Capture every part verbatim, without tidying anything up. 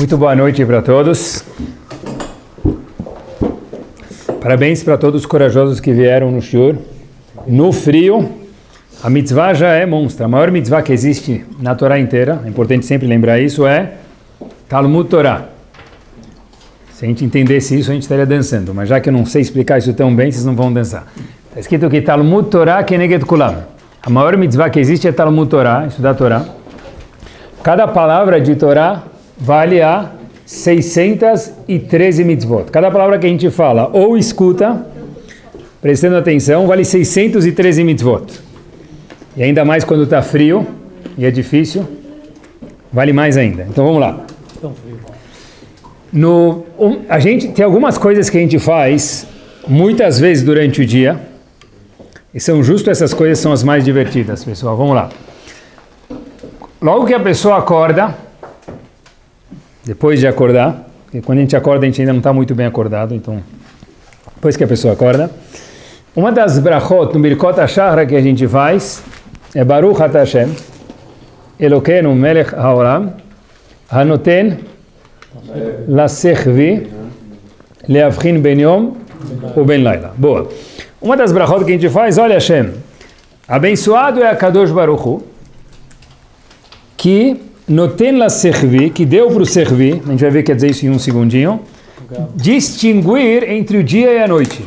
Muito boa noite para todos. Parabéns para todos os corajosos que vieram no shiur. No frio, a mitzvah já é monstra. A maior mitzvah que existe na Torá inteira, é importante sempre lembrar isso, é Talmud Torá. Se a gente entendesse isso, a gente estaria dançando. Mas já que eu não sei explicar isso tão bem, vocês não vão dançar. Está escrito aqui, Talmud Torá Keneged Kulam. A maior mitzvah que existe é Talmud Torá, estudar Torá. Cada palavra de Torá vale a seiscentas e treze mitzvot. Cada palavra que a gente fala ou escuta, prestando atenção, vale seiscentas e treze mitzvot. E ainda mais quando está frio e é difícil, vale mais ainda. Então vamos lá. No, um, a gente tem algumas coisas que a gente faz muitas vezes durante o dia, e são justo essas coisas são as mais divertidas, pessoal. Vamos lá. Logo que a pessoa acorda, depois de acordar, porque quando a gente acorda a gente ainda não está muito bem acordado, então depois que a pessoa acorda, uma das brachot no Birkot HaShachar que a gente faz é Baruch Ata Hashem Elokeinu Melech HaOlam Hanoten Lasechvi Leavchin Ben Yom ou Ben Laila. Boa. Uma das brachot que a gente faz, olha Hashem, abençoado é a Kadosh Baruch Hu, que Noten la servi, que deu para o servir, a gente vai ver que quer dizer isso em um segundinho, distinguir entre o dia e a noite.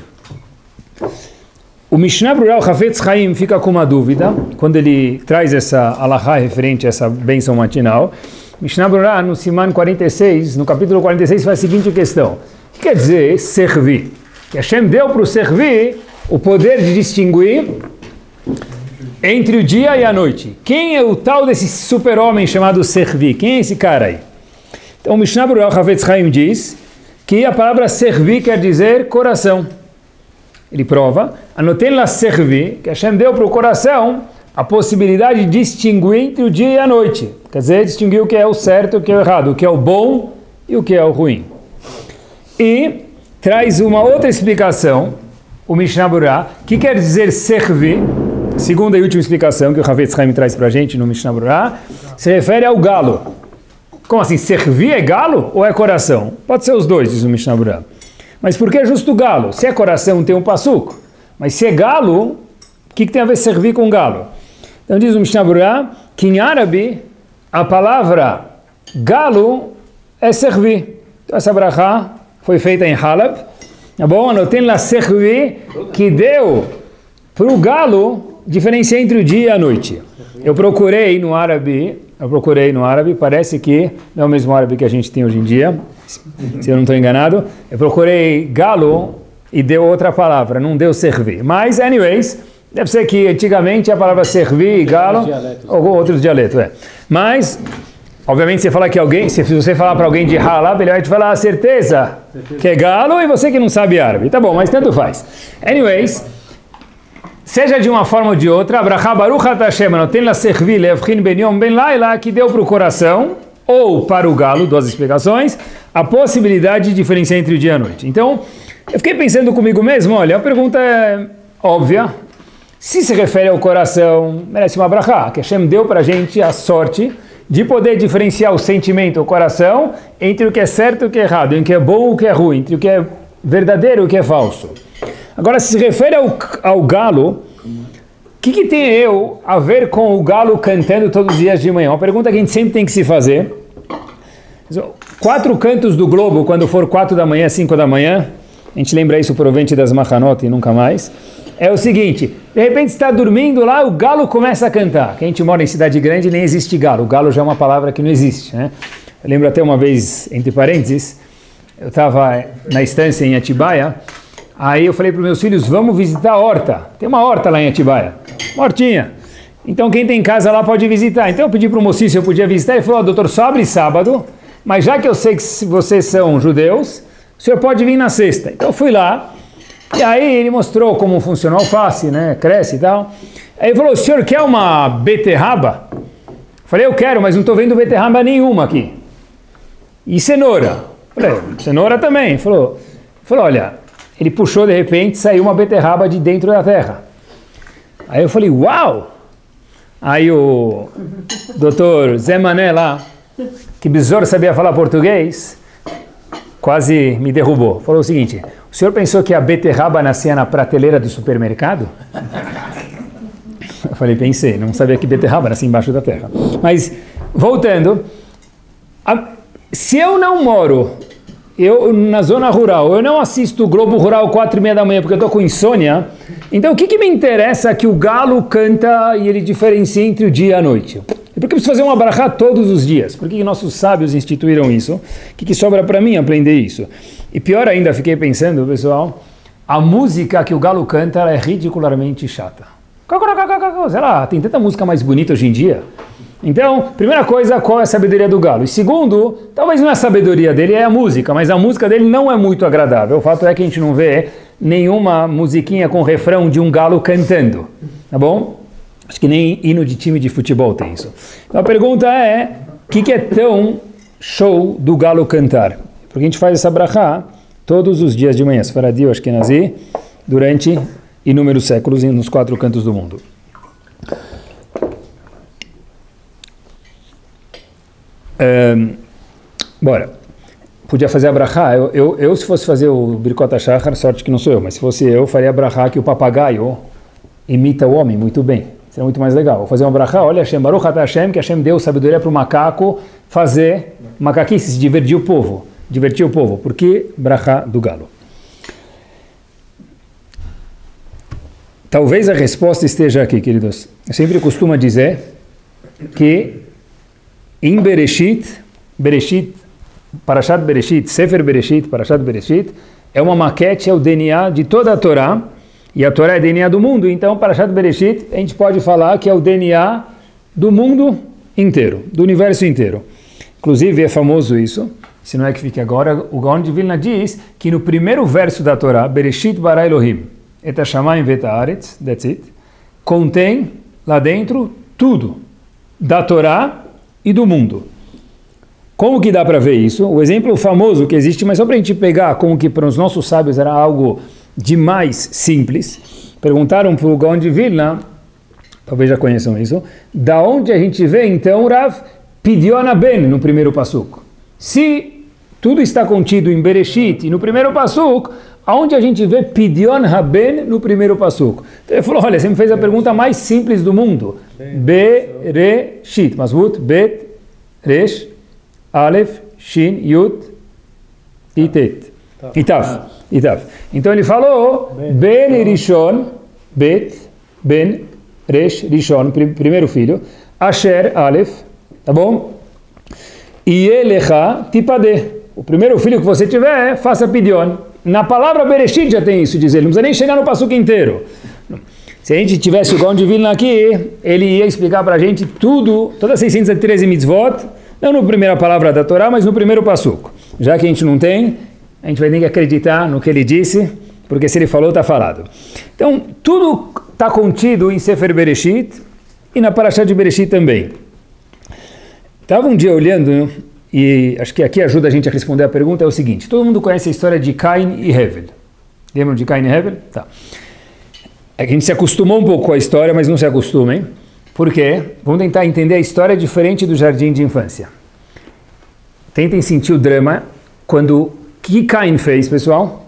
O Mishnah Brura, o Hafetz Chaim, fica com uma dúvida, quando ele traz essa alahá referente a essa bênção matinal. Mishnah Brura, no Siman quarenta e seis, no capítulo quarenta e seis, faz a seguinte questão. O que quer dizer servir? Que Hashem deu para o servir o poder de distinguir entre o dia e a noite. Quem é o tal desse super-homem chamado Servi? Quem é esse cara aí? Então o Mishnah Brura Hafetz Chaim diz que a palavra Servi quer dizer coração. Ele prova, anotem lá Servi, que Hashem deu para o coração a possibilidade de distinguir entre o dia e a noite. Quer dizer, distinguir o que é o certo e o que é o errado, o que é o bom e o que é o ruim. E traz uma outra explicação, o Mishnah Brura, que quer dizer Servi. Segunda e última explicação que o Hafetz Chaim traz para a gente no Mishnah Brura, se refere ao galo. Como assim? Servir é galo ou é coração? Pode ser os dois, diz o Mishnah Brura. Mas por que justo galo? Se é coração tem um passuco. Mas se é galo, o que, que tem a ver servir com galo? Então diz o Mishnah Brura que em árabe a palavra galo é servir. Então essa brachá foi feita em Halab. Tá bom? Anotem lá servir que deu para o galo diferenciar entre o dia e a noite. Eu procurei no árabe, eu procurei no árabe, parece que não é o mesmo árabe que a gente tem hoje em dia, se eu não estou enganado. Eu procurei galo e deu outra palavra, não deu servir. Mas, anyways, deve ser que antigamente a palavra servir e galo, ou outros dialetos, é. Mas, obviamente, se você falar que alguém, se você falar para alguém de Halab, ele vai te falar a certeza que é galo e você que não sabe árabe. Tá bom, mas tanto faz. Anyways, seja de uma forma ou de outra, Abrahá Baruch Ata Hashem Noten la servi leavchin ben yom ben laila, que deu para o coração, ou para o galo, duas explicações, a possibilidade de diferenciar entre o dia e a noite. Então, eu fiquei pensando comigo mesmo, olha, a pergunta é óbvia, se se refere ao coração, merece uma Abrahá, que Hashem deu para a gente a sorte de poder diferenciar o sentimento, o coração, entre o que é certo e o que é errado, entre o que é bom e o que é ruim, entre o que é verdadeiro e o que é falso. Agora, se se refere ao, ao galo, o que, que tem eu a ver com o galo cantando todos os dias de manhã? Uma pergunta que a gente sempre tem que se fazer. Quatro cantos do globo, quando for quatro da manhã, cinco da manhã, a gente lembra isso proveniente das Machanot e nunca mais, é o seguinte, de repente está dormindo lá, o galo começa a cantar. Que a gente mora em cidade grande, nem existe galo. O galo já é uma palavra que não existe, né? Eu lembro até uma vez, entre parênteses, eu estava na estância em Atibaia. Aí eu falei para os meus filhos, vamos visitar a horta. Tem uma horta lá em Atibaia, uma hortinha. Então quem tem casa lá pode visitar. Então eu pedi para o mocinho se eu podia visitar. Ele falou, oh, doutor, só abre sábado, mas já que eu sei que vocês são judeus, o senhor pode vir na sexta. Então eu fui lá, e aí ele mostrou como funciona o alface, né? Cresce e tal. Aí ele falou, o senhor quer uma beterraba? Eu falei, eu quero, mas não estou vendo beterraba nenhuma aqui. E cenoura? Eu falei, cenoura também. Ele falou, falou, olha... Ele puxou, de repente, saiu uma beterraba de dentro da terra. Aí eu falei, uau! Aí o doutor Zé Mané lá, que Besouro sabia falar português, quase me derrubou. Falou o seguinte, o senhor pensou que a beterraba nascia na prateleira do supermercado? Eu falei, pensei, não sabia que beterraba nascia embaixo da terra. Mas, voltando, a, se eu não moro eu, na zona rural, eu não assisto o Globo Rural quatro e meia da manhã porque eu estou com insônia, então o que, que me interessa que o galo canta e ele diferencia entre o dia e a noite? E por que eu preciso fazer uma brachá todos os dias? Por que, que nossos sábios instituíram isso? O que, que sobra para mim aprender isso? E pior ainda, fiquei pensando, pessoal, a música que o galo canta é ridicularmente chata. Sei lá, tem tanta música mais bonita hoje em dia. Então, primeira coisa, qual é a sabedoria do galo? E segundo, talvez não é a sabedoria dele, é a música, mas a música dele não é muito agradável. O fato é que a gente não vê nenhuma musiquinha com refrão de um galo cantando, tá bom? Acho que nem hino de time de futebol tem isso. Então a pergunta é, o que, que é tão show do galo cantar? Porque a gente faz essa brachá todos os dias de manhã, Sfaradi ou Ashkenazi, durante inúmeros séculos nos quatro cantos do mundo. Um, bora, podia fazer a brachá, eu, eu, eu se fosse fazer o Birkot HaShachar, sorte que não sou eu, mas se fosse eu, faria a brachá que o papagaio imita o homem muito bem, seria muito mais legal. Vou fazer uma brachá, olha Hashem, Baruch Atah Hashem, que Hashem deu sabedoria para o macaco fazer macaquice, se divertir o povo, divertir o povo, porque brachá do galo. Talvez a resposta esteja aqui, queridos. Eu sempre costumo dizer que em Bereshit, Bereshit, Parashat Bereshit, Sefer Bereshit, Parashat Bereshit, é uma maquete, é o D N A de toda a Torá, e a Torá é D N A do mundo, então Parashat Bereshit, a gente pode falar que é o D N A do mundo inteiro, do universo inteiro. Inclusive é famoso isso, se não é que fique agora, o Gaon de Vilna diz que no primeiro verso da Torá, Bereshit bara Elohim, et hashamayim vet haaretz, that's it, contém lá dentro tudo da Torá e do mundo. Como que dá para ver isso? O exemplo famoso que existe, mas só para a gente pegar como que para os nossos sábios era algo demais simples. Perguntaram para o Gaon de Vilna, talvez já conheçam isso, da onde a gente vê então Rav Pidyon Ben no primeiro passuco. Se tudo está contido em Bereshit e no primeiro passuco, aonde a gente vê Pidyon Ben no primeiro passuco? Então ele falou, olha, você me fez a pergunta mais simples do mundo. Bereshit, Masbut, Bet, Resh, Aleph, Shin, Yud, e Tet. E Taf. E Taf. Então ele falou Ben Rishon, Bet, Ben, Resh, Rishon, primeiro filho, Asher, Aleph, tá bom? E Elecha, Tipade. O primeiro filho que você tiver, faça Pidyon. Na palavra Bereshit já tem isso, diz ele. Não precisa nem chegar no passuco inteiro. Se a gente tivesse o Gaon de Vilna aqui, ele ia explicar para a gente tudo, todas as seiscentas e treze mitzvot, não na primeira palavra da Torá, mas no primeiro passuco. Já que a gente não tem, a gente vai ter que acreditar no que ele disse, porque se ele falou, está falado. Então, tudo está contido em Sefer Bereshit e na Parashat de Bereshit também. Estava um dia olhando, e acho que aqui ajuda a gente a responder a pergunta, é o seguinte, todo mundo conhece a história de Cain e Hevel. Lembram de Cain e Hevel? Tá. É que a gente se acostumou um pouco com a história, mas não se acostumem. Por quê? Vamos tentar entender a história diferente do jardim de infância. Tentem sentir o drama quando... O que Cain fez, pessoal?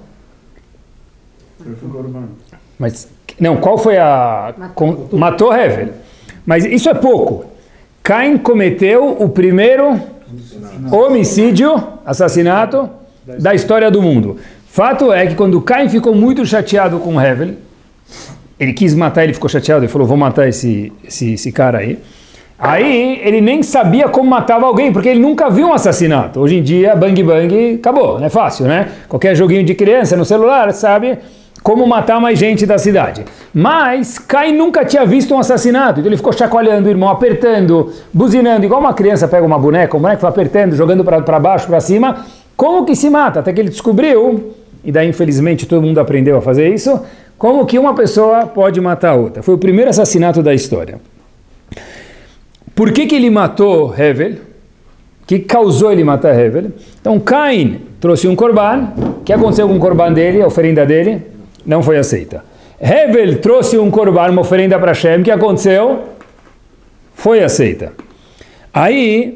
Mas, não, qual foi a... Matou, com, matou Hevel. Mas isso é pouco. Cain cometeu o primeiro homicídio, assassinato da história do mundo. Fato é que quando Cain ficou muito chateado com Hevel, ele quis matar, ele ficou chateado, ele falou, vou matar esse, esse, esse cara aí. Aí ele nem sabia como matava alguém, porque ele nunca viu um assassinato. Hoje em dia, bang bang, acabou, não é fácil, né? Qualquer joguinho de criança no celular sabe como matar mais gente da cidade. Mas Cain nunca tinha visto um assassinato, então ele ficou chacoalhando o irmão, apertando, buzinando, igual uma criança pega uma boneca, o boneco vai apertando, jogando para baixo, para cima. Como que se mata? Até que ele descobriu, e daí infelizmente todo mundo aprendeu a fazer isso, como que uma pessoa pode matar a outra. Foi o primeiro assassinato da história. Por que que ele matou Hevel? O que causou ele matar Hevel? Então Cain trouxe um korban. O que aconteceu com o korban dele, a oferenda dele? Não foi aceita. Hevel trouxe um korban, uma oferenda para Hashem. O que aconteceu? Foi aceita. Aí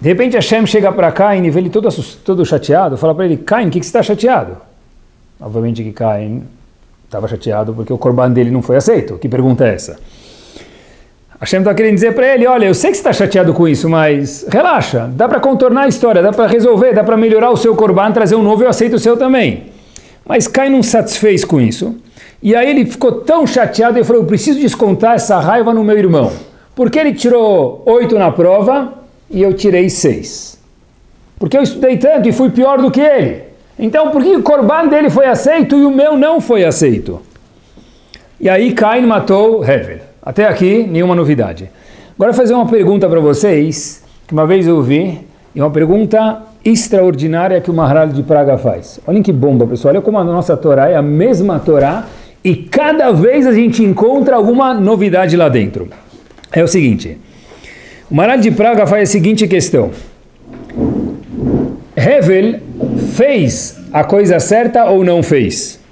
De repente Hashem chega para Caim e vê ele todo, todo chateado, fala para ele, Caim, o que, que você está chateado? Obviamente que Caim estava chateado porque o corban dele não foi aceito. Que pergunta é essa? Hashem está querendo dizer para ele, olha, eu sei que você está chateado com isso, mas relaxa, dá para contornar a história, dá para resolver, dá para melhorar o seu corban, trazer um novo e eu aceito o seu também. Mas Caim não satisfez com isso. E aí ele ficou tão chateado e falou, eu preciso descontar essa raiva no meu irmão. Porque ele tirou oito na prova e eu tirei seis. Porque eu estudei tanto e fui pior do que ele. Então por que o corban dele foi aceito e o meu não foi aceito? E aí Caim matou Hevel. Até aqui, nenhuma novidade. Agora eu vou fazer uma pergunta para vocês, que uma vez eu ouvi, e uma pergunta extraordinária que o Maharal de Praga faz. Olhem que bomba, pessoal. Olha como a nossa Torá é a mesma Torá e cada vez a gente encontra alguma novidade lá dentro. É o seguinte, o Maharal de Praga faz a seguinte questão. Hevel fez a coisa certa ou não fez?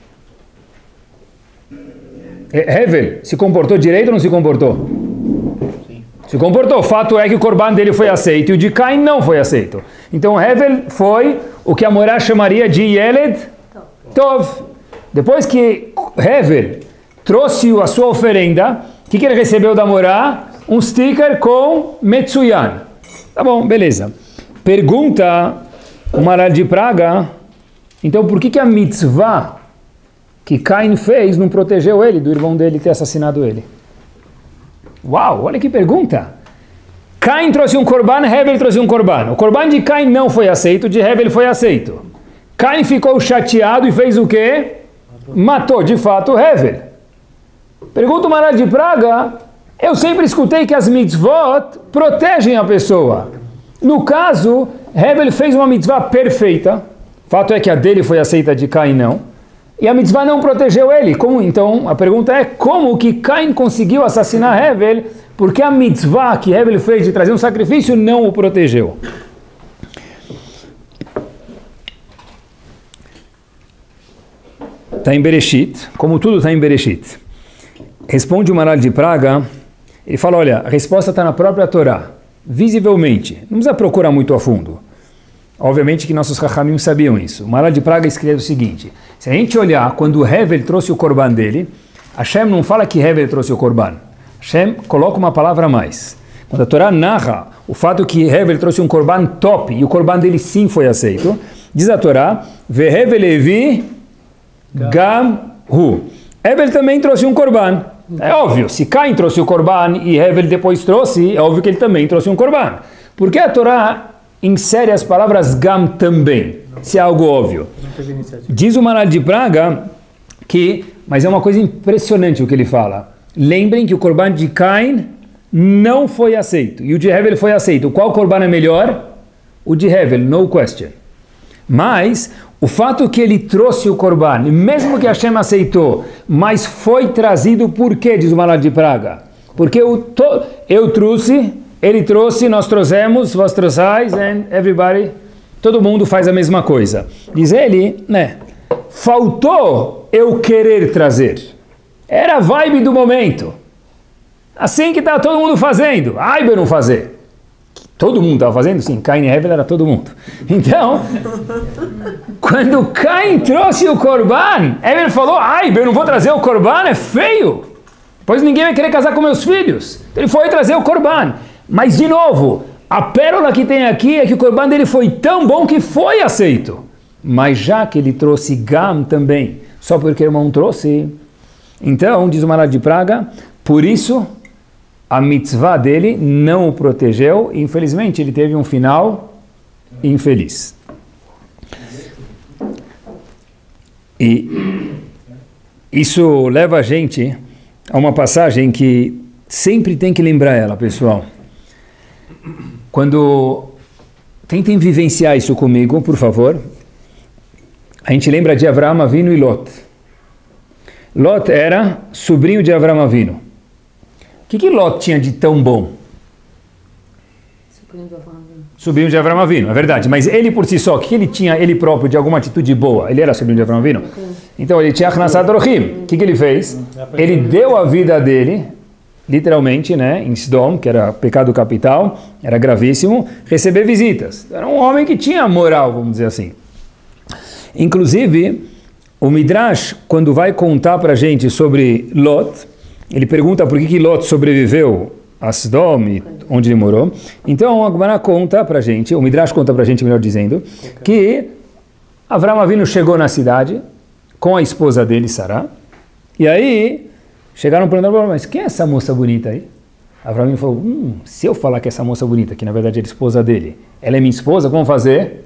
Hevel se comportou direito ou não se comportou? Sim. Se comportou. O fato é que o corban dele foi aceito e o de Caim não foi aceito. Então Hevel foi o que a Morá chamaria de Yeled Tov. Depois que Hevel trouxe a sua oferenda, o que, que ele recebeu da Morá? Um sticker com Metsuyan. Tá bom, beleza. Pergunta o Maharal de Praga, então por que, que a mitzvah que Caim fez não protegeu ele, do irmão dele ter assassinado ele? Uau, olha que pergunta! Caim trouxe um corban, Hevel trouxe um corban. O corban de Caim não foi aceito, o de Hevel foi aceito. Caim ficou chateado e fez o quê? Matou, de fato, Hevel. Pergunta o Maharal de Praga, eu sempre escutei que as mitzvot protegem a pessoa. No caso, Hevel fez uma mitzvah perfeita. Fato é que a dele foi aceita, de Caim não. E a mitzvah não protegeu ele. Como, então, a pergunta é, como que Caim conseguiu assassinar Hevel, porque a mitzvah que Hevel fez de trazer um sacrifício não o protegeu? Está em Bereshit, como tudo está em Bereshit. Responde o Maharal de Praga, ele fala, olha, a resposta está na própria Torá, visivelmente, não precisa procurar muito a fundo. Obviamente que nossos Chachamim sabiam isso. O Maharal de Praga escreve o seguinte, se a gente olhar quando Hevel trouxe o corban dele, Hashem não fala que Hevel trouxe o corban. Hashem coloca uma palavra a mais. Quando a Torá narra o fato que Hevel trouxe um corban top, e o corban dele sim foi aceito, diz a Torá, Vehevel levi gam hu. Hevel também trouxe um corban. É óbvio, se Caim trouxe o corban e Hevel depois trouxe, é óbvio que ele também trouxe um corban. Por que a Torá insere as palavras gam também, se é algo óbvio? Diz o Maharal de Praga que, mas é uma coisa impressionante o que ele fala. Lembrem que o corban de Caim não foi aceito, e o de Hevel foi aceito. Qual corban é melhor? O de Hevel, no question. Mas o fato que ele trouxe o corban, mesmo que Hashem aceitou, mas foi trazido por quê, diz o Maharal de Praga? Porque eu, to, eu trouxe... Ele trouxe, nós trouxemos, vós trouxais, and everybody, todo mundo faz a mesma coisa. Diz ele, né, faltou eu querer trazer. Era a vibe do momento. Assim que está todo mundo fazendo, ai, eu não fazer. Todo mundo estava fazendo? Sim, Caim e Hevel era todo mundo. Então, quando Caim trouxe o corban, Hevel falou, ai, eu não vou trazer o corban, é feio. Pois ninguém vai querer casar com meus filhos. Então, ele foi trazer o corban. Mas, de novo, a pérola que tem aqui é que o corban dele foi tão bom que foi aceito. Mas já que ele trouxe gam também, só porque o irmão trouxe, então, diz o Maharal de Praga, por isso a mitzvah dele não o protegeu e, infelizmente, ele teve um final infeliz. E isso leva a gente a uma passagem que sempre tem que lembrar ela, pessoal. Quando tentem vivenciar isso comigo, por favor. A gente lembra de Avraham Avinu e Lot. Lot era sobrinho de Avraham Avinu. O que, que Lot tinha de tão bom? Sobrinho de Avraham Avinu. Sobrinho de Avraham Avinu, é verdade. Mas ele por si só, o que ele tinha ele próprio de alguma atitude boa? Ele era sobrinho de Avraham Avinu? Então ele tinha Achnasat Orchim. O que, que ele fez? Ele deu a vida dele literalmente, né, em Sdom, que era pecado capital, era gravíssimo, receber visitas. Era um homem que tinha moral, vamos dizer assim. Inclusive, o Midrash, quando vai contar para a gente sobre Lot, ele pergunta por que, que Lot sobreviveu a Sdom, onde ele morou. Então, a Gemara conta para a gente, o Midrash conta para a gente, melhor dizendo, que Avram Avinu chegou na cidade com a esposa dele, Sará, e aí chegaram perguntando, mas quem é essa moça bonita aí? Avram Avinu falou, hum, se eu falar que essa moça bonita, que na verdade era a esposa dele, ela é minha esposa, como fazer?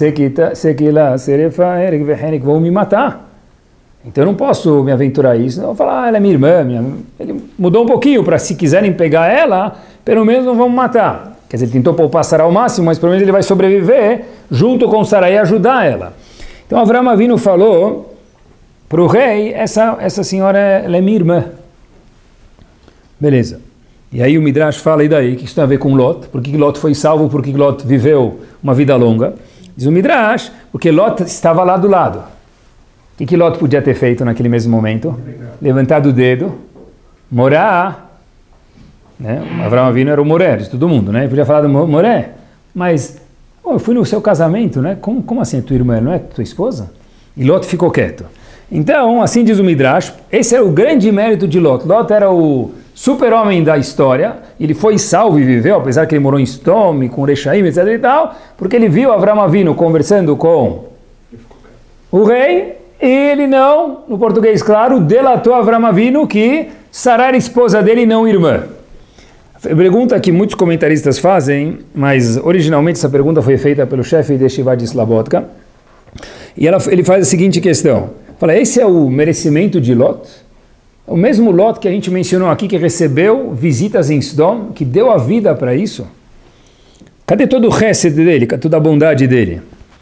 Vão me matar. Então eu não posso me aventurar isso. Eu vou falar, ah, ela é minha irmã. Minha... Ele mudou um pouquinho para se quiserem pegar ela, pelo menos não vão matar. Quer dizer, ele tentou poupar Sará ao máximo, mas pelo menos ele vai sobreviver junto com Sará e ajudar ela. Então Avram Avinu falou para o rei, essa, essa senhora ela é minha irmã. Beleza. E aí o Midrash fala, e daí? O que isso tem a ver com Lot? Por que Lot foi salvo? Por que Lot viveu uma vida longa? Diz o Midrash, porque Lot estava lá do lado. O que, que Lot podia ter feito naquele mesmo momento? Levantado o dedo, morar. Né? Avram Avinu era o Moré de todo mundo, né? Ele podia falar do Moré, mas oh, eu fui no seu casamento, né? Como, como assim é tua irmã, não é tua esposa? E Lot ficou quieto. Então, assim diz o Midrash, esse é o grande mérito de Lot. Lot era o super-homem da história, ele foi salvo e viveu, apesar que ele morou em Sdom, com Rechaim, etc e tal, porque ele viu Avram Avinu conversando com o rei, e ele não, no português claro, delatou Avram Avinu que Sará era esposa dele e não irmã. A pergunta que muitos comentaristas fazem, mas originalmente essa pergunta foi feita pelo chefe de Yeshiva de Slabodka, e ela, ele faz a seguinte questão, fala, esse é o merecimento de Lot? O mesmo Lot que a gente mencionou aqui, que recebeu visitas em Sdom, que deu a vida para isso? Cadê todo o chesed dele, toda a bondade dele?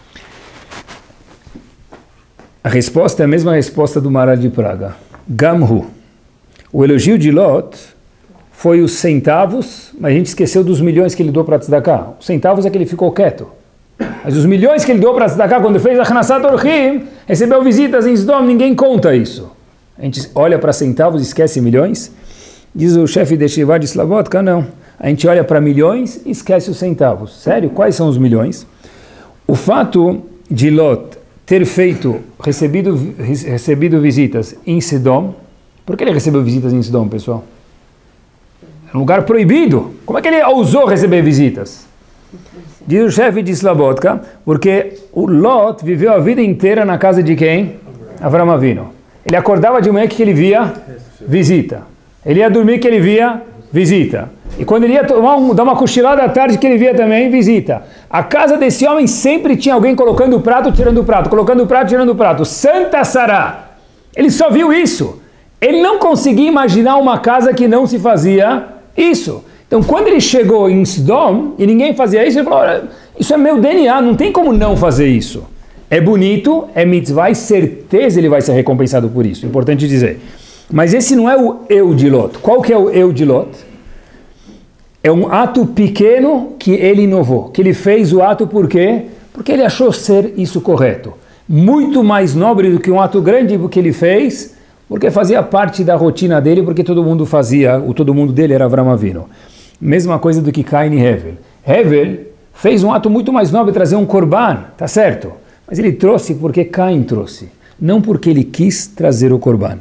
A resposta é a mesma resposta do Maral de Praga. Gamhu. O elogio de Lot foi os centavos, mas a gente esqueceu dos milhões que ele deu para Tzedakah. Os centavos é que ele ficou quieto. Mas os milhões que ele deu para Tzedakah, quando fez a Hanasat Orchim, recebeu visitas em Sdom, ninguém conta isso. A gente olha para centavos e esquece milhões? Diz o chefe de Yeshiva de Slabodka, não. A gente olha para milhões e esquece os centavos. Sério? Quais são os milhões? O fato de Lot ter feito, recebido, recebido visitas em Sdom, por que ele recebeu visitas em Sdom, pessoal? É um lugar proibido. Como é que ele ousou receber visitas? Diz o chefe de Slabodka, porque o Lot viveu a vida inteira na casa de quem? Avram Avinu. Ele acordava de manhã que ele via visita. Ele ia dormir que ele via visita. E quando ele ia tomar um, dar uma cochilada à tarde que ele via também visita. A casa desse homem sempre tinha alguém colocando o prato, tirando o prato, colocando o prato, tirando o prato. Santa Sará. Ele só viu isso. Ele não conseguia imaginar uma casa que não se fazia isso. Então quando ele chegou em Sdom e ninguém fazia isso, ele falou, isso é meu D N A, não tem como não fazer isso. É bonito, é mitzvah e certeza ele vai ser recompensado por isso. Importante dizer. Mas esse não é o eu de Lot. Qual que é o eu de Lot? É um ato pequeno que ele inovou. Que ele fez o ato por quê? Porque ele achou ser isso correto. Muito mais nobre do que um ato grande que ele fez, porque fazia parte da rotina dele, porque todo mundo fazia, o todo mundo dele era Avram Avinu. Mesma coisa do que Cain e Hevel. Hevel fez um ato muito mais nobre, trazer um korban, tá certo? Mas ele trouxe porque Caim trouxe, não porque ele quis trazer o korban.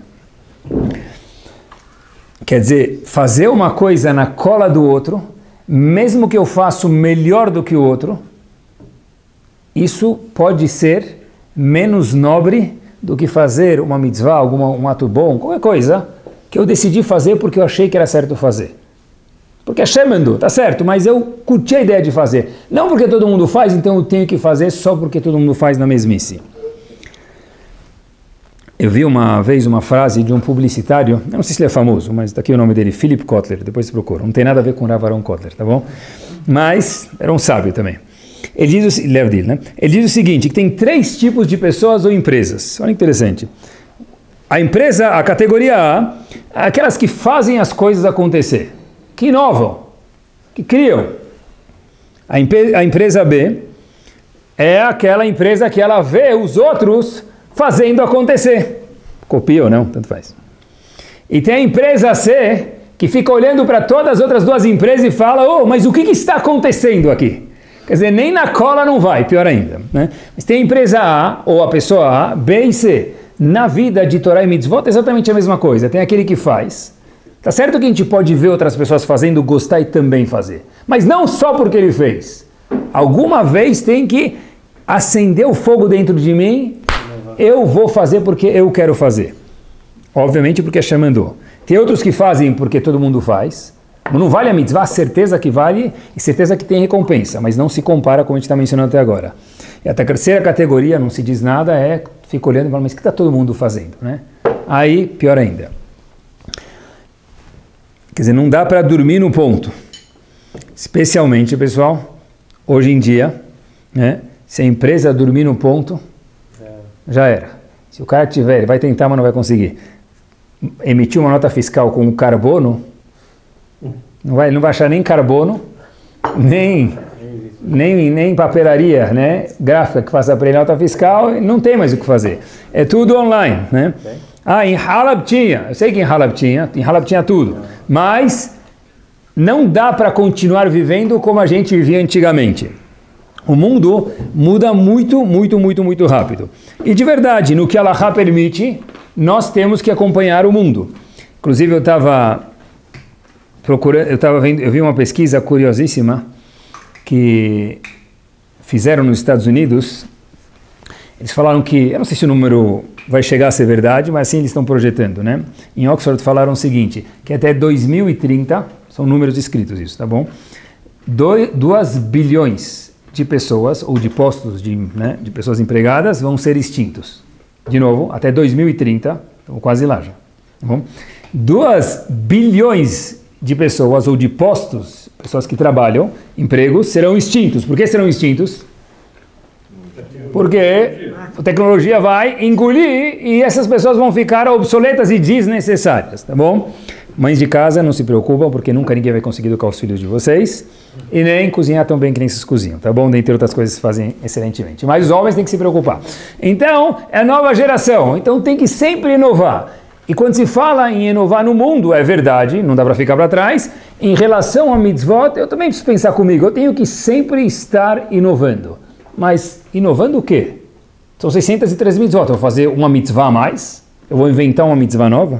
Quer dizer, fazer uma coisa na cola do outro, mesmo que eu faça melhor do que o outro, isso pode ser menos nobre do que fazer uma mitzvah, alguma, um ato bom, qualquer coisa, que eu decidi fazer porque eu achei que era certo fazer. Porque é Shemendo, tá certo, mas eu curti a ideia de fazer. Não porque todo mundo faz, então eu tenho que fazer só porque todo mundo faz na mesmice. Eu vi uma vez uma frase de um publicitário, eu não sei se ele é famoso, mas está aqui o nome dele, Philip Kotler, depois você procura. Não tem nada a ver com Rav Aharon Kotler, tá bom? Mas era um sábio também. Ele diz, o, dele, né? Ele diz o seguinte, que tem três tipos de pessoas ou empresas. Olha que interessante. A empresa, a categoria A, é aquelas que fazem as coisas acontecer, que inovam, que criam. A, a empresa B é aquela empresa que ela vê os outros fazendo acontecer. Copia ou não, tanto faz. E tem a empresa C, que fica olhando para todas as outras duas empresas e fala, oh, mas o que, que está acontecendo aqui? Quer dizer, nem na cola não vai, pior ainda. Né? Mas tem a empresa A, ou a pessoa A, B e C. Na vida de Torá e Mitzvot é exatamente a mesma coisa. Tem aquele que faz. Tá certo que a gente pode ver outras pessoas fazendo, gostar e também fazer. Mas não só porque ele fez. Alguma vez tem que acender o fogo dentro de mim. Eu vou fazer porque eu quero fazer. Obviamente porque Hashem mandou. Tem outros que fazem porque todo mundo faz. Não vale a mitzvah, certeza que vale e certeza que tem recompensa, mas não se compara como a gente está mencionando até agora. E a terceira categoria, não se diz nada, é, fica olhando e fala, mas o que está todo mundo fazendo? Né? Aí, pior ainda. Quer dizer, não dá para dormir no ponto. Especialmente, pessoal, hoje em dia, né, se a empresa dormir no ponto, já era. Se o cara tiver, ele vai tentar, mas não vai conseguir. Emitir uma nota fiscal com carbono, não vai, não vai achar nem carbono, nem, nem, nem papelaria, né, gráfica que faça para ele nota fiscal, não tem mais o que fazer. É tudo online, né? Ah, em Halab tinha, eu sei que em Halab tinha, em Halab tinha tudo, mas não dá para continuar vivendo como a gente vivia antigamente. O mundo muda muito, muito, muito, muito rápido. E de verdade, no que a Allahá permite, nós temos que acompanhar o mundo. Inclusive eu estava procurando, eu estava vendo, eu vi uma pesquisa curiosíssima que fizeram nos Estados Unidos. Eles falaram que, eu não sei se o número vai chegar a ser verdade, mas assim eles estão projetando, né? Em Oxford falaram o seguinte, que até dois mil e trinta, são números escritos isso, tá bom? dois bilhões de pessoas, ou de postos de, né, de pessoas empregadas, vão ser extintos. De novo, até dois mil e trinta, estamos quase lá já. Tá bom? dois bilhões de pessoas, ou de postos, pessoas que trabalham, empregos, serão extintos. Por que serão extintos? Porque a tecnologia vai engolir e essas pessoas vão ficar obsoletas e desnecessárias, tá bom? Mães de casa, não se preocupam, porque nunca ninguém vai conseguir educar os filhos de vocês, e nem cozinhar tão bem que nem vocês cozinham, tá bom? Dentre outras coisas, fazem excelentemente. Mas os homens têm que se preocupar. Então, é a nova geração, então tem que sempre inovar. E quando se fala em inovar no mundo, é verdade, não dá para ficar para trás. Em relação a mitzvot, eu também preciso pensar comigo, eu tenho que sempre estar inovando. Mas inovando o quê? São seiscentos e treze mitzvot, eu vou fazer uma mitzvah a mais? Eu vou inventar uma mitzvah nova?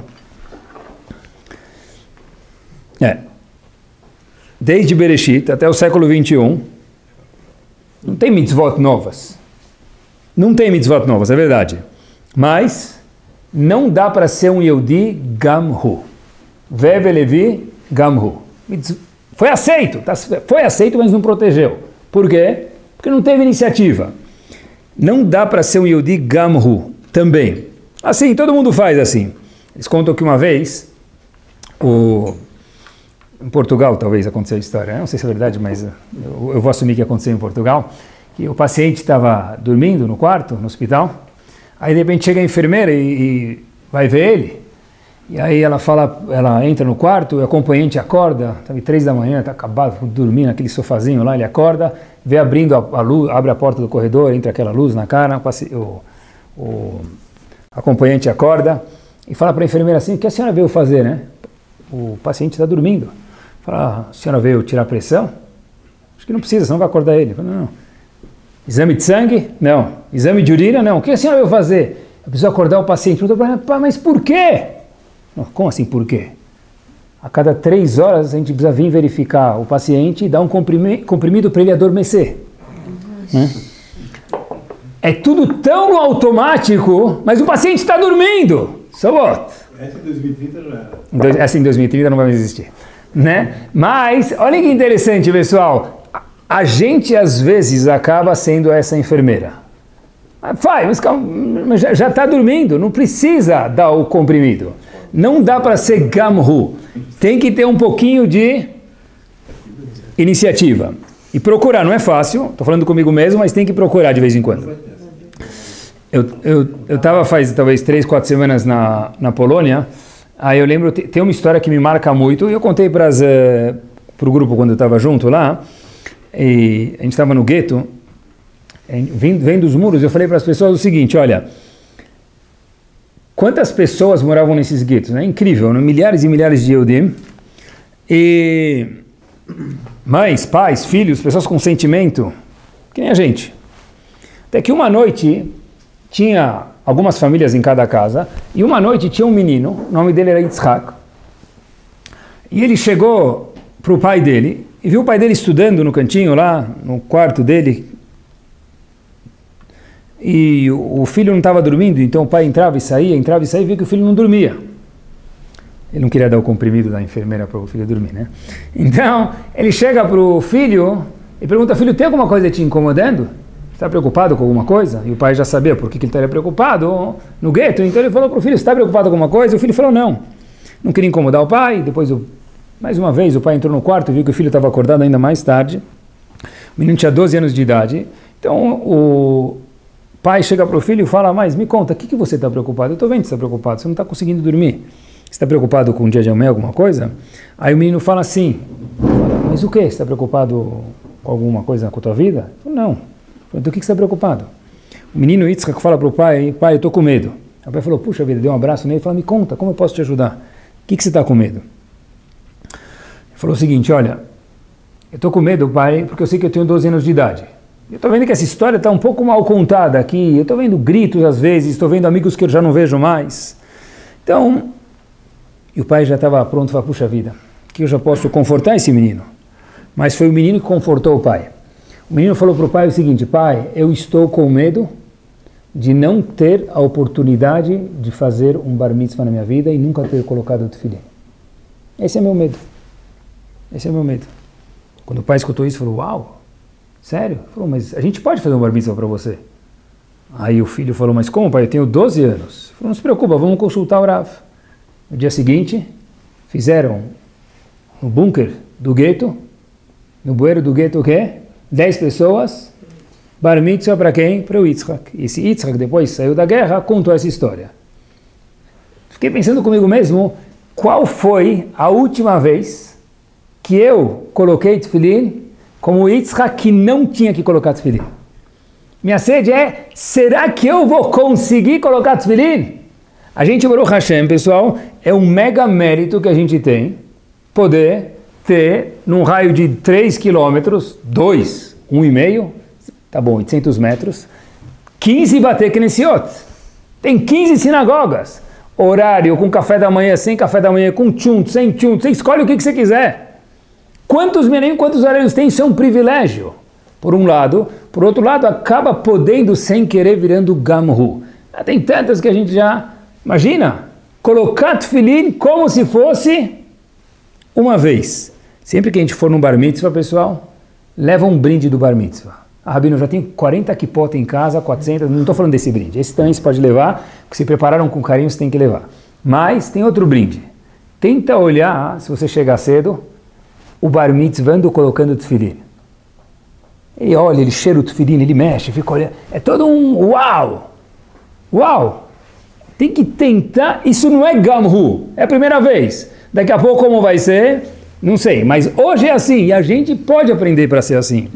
É. Desde Bereshit até o século vinte e um, não tem mitzvot novas. Não tem mitzvot novas, é verdade. Mas não dá para ser um Yehudi Gamhu. Veve Levi Gamhu. Foi aceito, tá? Foi aceito, mas não protegeu. Por quê? Porque não teve iniciativa. Não dá para ser um Yehudi Gamhu também. Assim, todo mundo faz assim. Eles contam que uma vez, o, em Portugal talvez aconteceu a história, eu não sei se é verdade, mas eu, eu vou assumir que aconteceu em Portugal, que o paciente estava dormindo no quarto, no hospital, aí de repente chega a enfermeira e, e vai ver ele, e aí ela fala, ela entra no quarto, o acompanhante acorda, sabe, três da manhã, está acabado, dormindo naquele sofazinho lá, ele acorda, vê abrindo a, a luz, abre a porta do corredor, entra aquela luz na cara, o, o acompanhante acorda e fala para a enfermeira assim, o que a senhora veio fazer, né? O paciente está dormindo. Fala, a senhora veio tirar pressão? Acho que não precisa, senão vai acordar ele. Fala, não, não. Exame de sangue? Não. Exame de urina? Não. O que a senhora veio fazer? Eu preciso acordar o paciente. Mas por quê? Não, como assim por quê? A cada três horas a gente precisa vir verificar o paciente e dar um comprimido, comprimido para ele adormecer. Hum? É tudo tão no automático, mas o paciente está dormindo. So what? Essa em dois mil e trinta já era. Essa em dois mil e trinta não vai mais existir. Né? Mas, olha que interessante, pessoal. A gente, às vezes, acaba sendo essa enfermeira. Vai, mas calma, já está dormindo, não precisa dar o comprimido. Não dá para ser gamhu. Tem que ter um pouquinho de iniciativa. E procurar, não é fácil, estou falando comigo mesmo, mas tem que procurar de vez em quando. Eu estava faz talvez três, quatro semanas na, na Polônia, aí eu lembro, tem uma história que me marca muito, e eu contei para uh, o grupo quando eu estava junto lá, e a gente estava no gueto, vendo, vendo os muros, eu falei para as pessoas o seguinte, olha, quantas pessoas moravam nesses guetos, né? Incrível, né? Milhares e milhares de Yehudim, E mães, pais, filhos, pessoas com sentimento, que nem a gente. Até que uma noite tinha algumas famílias em cada casa, e uma noite tinha um menino, o nome dele era Yitzhak, e ele chegou para o pai dele, e viu o pai dele estudando no cantinho lá, no quarto dele, e o filho não estava dormindo, então o pai entrava e saía, entrava e saía, e viu que o filho não dormia. Ele não queria dar o comprimido da enfermeira para o filho dormir, né? Então, ele chega para o filho e pergunta, filho, tem alguma coisa te incomodando? Você está preocupado com alguma coisa? E o pai já sabia por que, que ele estaria preocupado no gueto, então ele falou para o filho, você está preocupado com alguma coisa? E o filho falou, não. Não queria incomodar o pai, depois, o, mais uma vez, o pai entrou no quarto e viu que o filho estava acordado ainda mais tarde. O menino tinha doze anos de idade, então o pai chega para o filho e fala, mas me conta, o que, que você está preocupado? Eu estou vendo que você está preocupado, você não está conseguindo dormir. Você está preocupado com o dia de amanhã, alguma coisa? Aí o menino fala assim, mas o que? Você está preocupado com alguma coisa com a tua vida? Ele falou, não. Então o que, que você está preocupado? O menino Yitzhak fala para o pai, pai, eu estou com medo. O pai falou, puxa vida, deu um abraço nele e falou, me conta, como eu posso te ajudar? O que, que você está com medo? Ele falou o seguinte, olha, eu estou com medo, pai, porque eu sei que eu tenho doze anos de idade. Eu estou vendo que essa história está um pouco mal contada aqui, eu estou vendo gritos às vezes, estou vendo amigos que eu já não vejo mais. Então, e o pai já estava pronto para, puxa vida, que eu já posso confortar esse menino. Mas foi o menino que confortou o pai. O menino falou para o pai o seguinte, pai, eu estou com medo de não ter a oportunidade de fazer um bar mitzvah na minha vida e nunca ter colocado o tefilim. Esse é meu medo. Esse é meu medo. Quando o pai escutou isso, falou, uau, sério? Ele falou, mas a gente pode fazer um bar mitzvah para você? Aí o filho falou, mas como, pai? Eu tenho doze anos. Ele falou, não se preocupa, vamos consultar o Rav. No dia seguinte, fizeram no bunker do gueto, no bueiro do gueto o quê? Dez pessoas, bar mitzvah para quem? Para o Yitzhak. E esse Yitzhak depois saiu da guerra, contou essa história. Fiquei pensando comigo mesmo, qual foi a última vez que eu coloquei tefilim como o Yitzhak que não tinha que colocar tefilim? Minha sede é, será que eu vou conseguir colocar tefilim? A gente, Baruch Hashem, pessoal, é um mega mérito que a gente tem poder ter, num raio de três quilômetros, dois, um e meio, tá bom, oitocentos metros, quinze Batei Knesiot. Tem quinze sinagogas. Horário com café da manhã, sem café da manhã, com tchunt, sem tchunt, você escolhe o que, que você quiser. Quantos meninos, quantos horários tem? Isso é um privilégio. Por um lado. Por outro lado, acaba podendo, sem querer, virando gamru. Tem tantas que a gente já... Imagina, colocar tefilim como se fosse uma vez. Sempre que a gente for num bar mitzvah, pessoal, leva um brinde do bar mitzvah. Ah, Rabino, já tem quarenta kippot em casa, quatrocentos, não estou falando desse brinde. Esse também você pode levar, porque se prepararam com carinho, você tem que levar. Mas tem outro brinde. Tenta olhar, se você chegar cedo, o bar mitzvah colocando tefilim. Ele olha, ele cheira o tefilim, ele mexe, fica olhando. É todo um uau! Uau! Tem que tentar, isso não é gamru, é a primeira vez. Daqui a pouco como vai ser, não sei, mas hoje é assim, e a gente pode aprender para ser assim.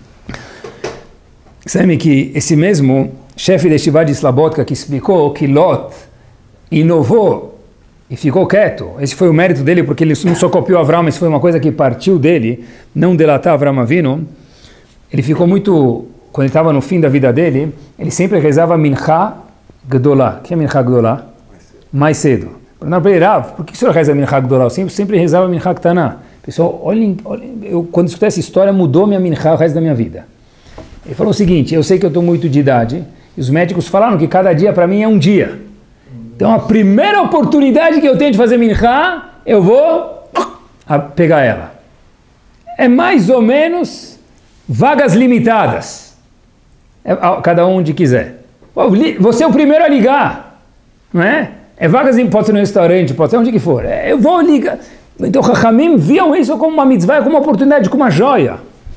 Sabe que esse mesmo chefe de Yeshiva de Slabotka que explicou que Lot inovou e ficou quieto, esse foi o mérito dele, porque ele não só copiou Avram, mas foi uma coisa que partiu dele, não delatar Avram Avinu. Ele ficou muito, quando ele estava no fim da vida dele, ele sempre rezava Mincha Gdolá. O que é Mincha Gdolá? Mais cedo. Não, para ele, Rav, por que o senhor reza Mincha Gdolá? Eu sempre, sempre rezava Mincha Ktaná. Pessoal, olhem, olhem, eu quando escutei essa história, mudou minha Mincha o resto da minha vida. Ele falou o seguinte, eu sei que eu estou muito de idade, e os médicos falaram que cada dia para mim é um dia. Então a primeira oportunidade que eu tenho de fazer Mincha, eu vou pegar ela. É mais ou menos vagas limitadas. É, cada um onde quiser. Você é o primeiro a ligar, não é? É vagas, pode ser no restaurante, pode ser onde que for. É, eu vou ligar. Então, Chachamim viam isso como uma mitzvah, como uma oportunidade, como uma joia.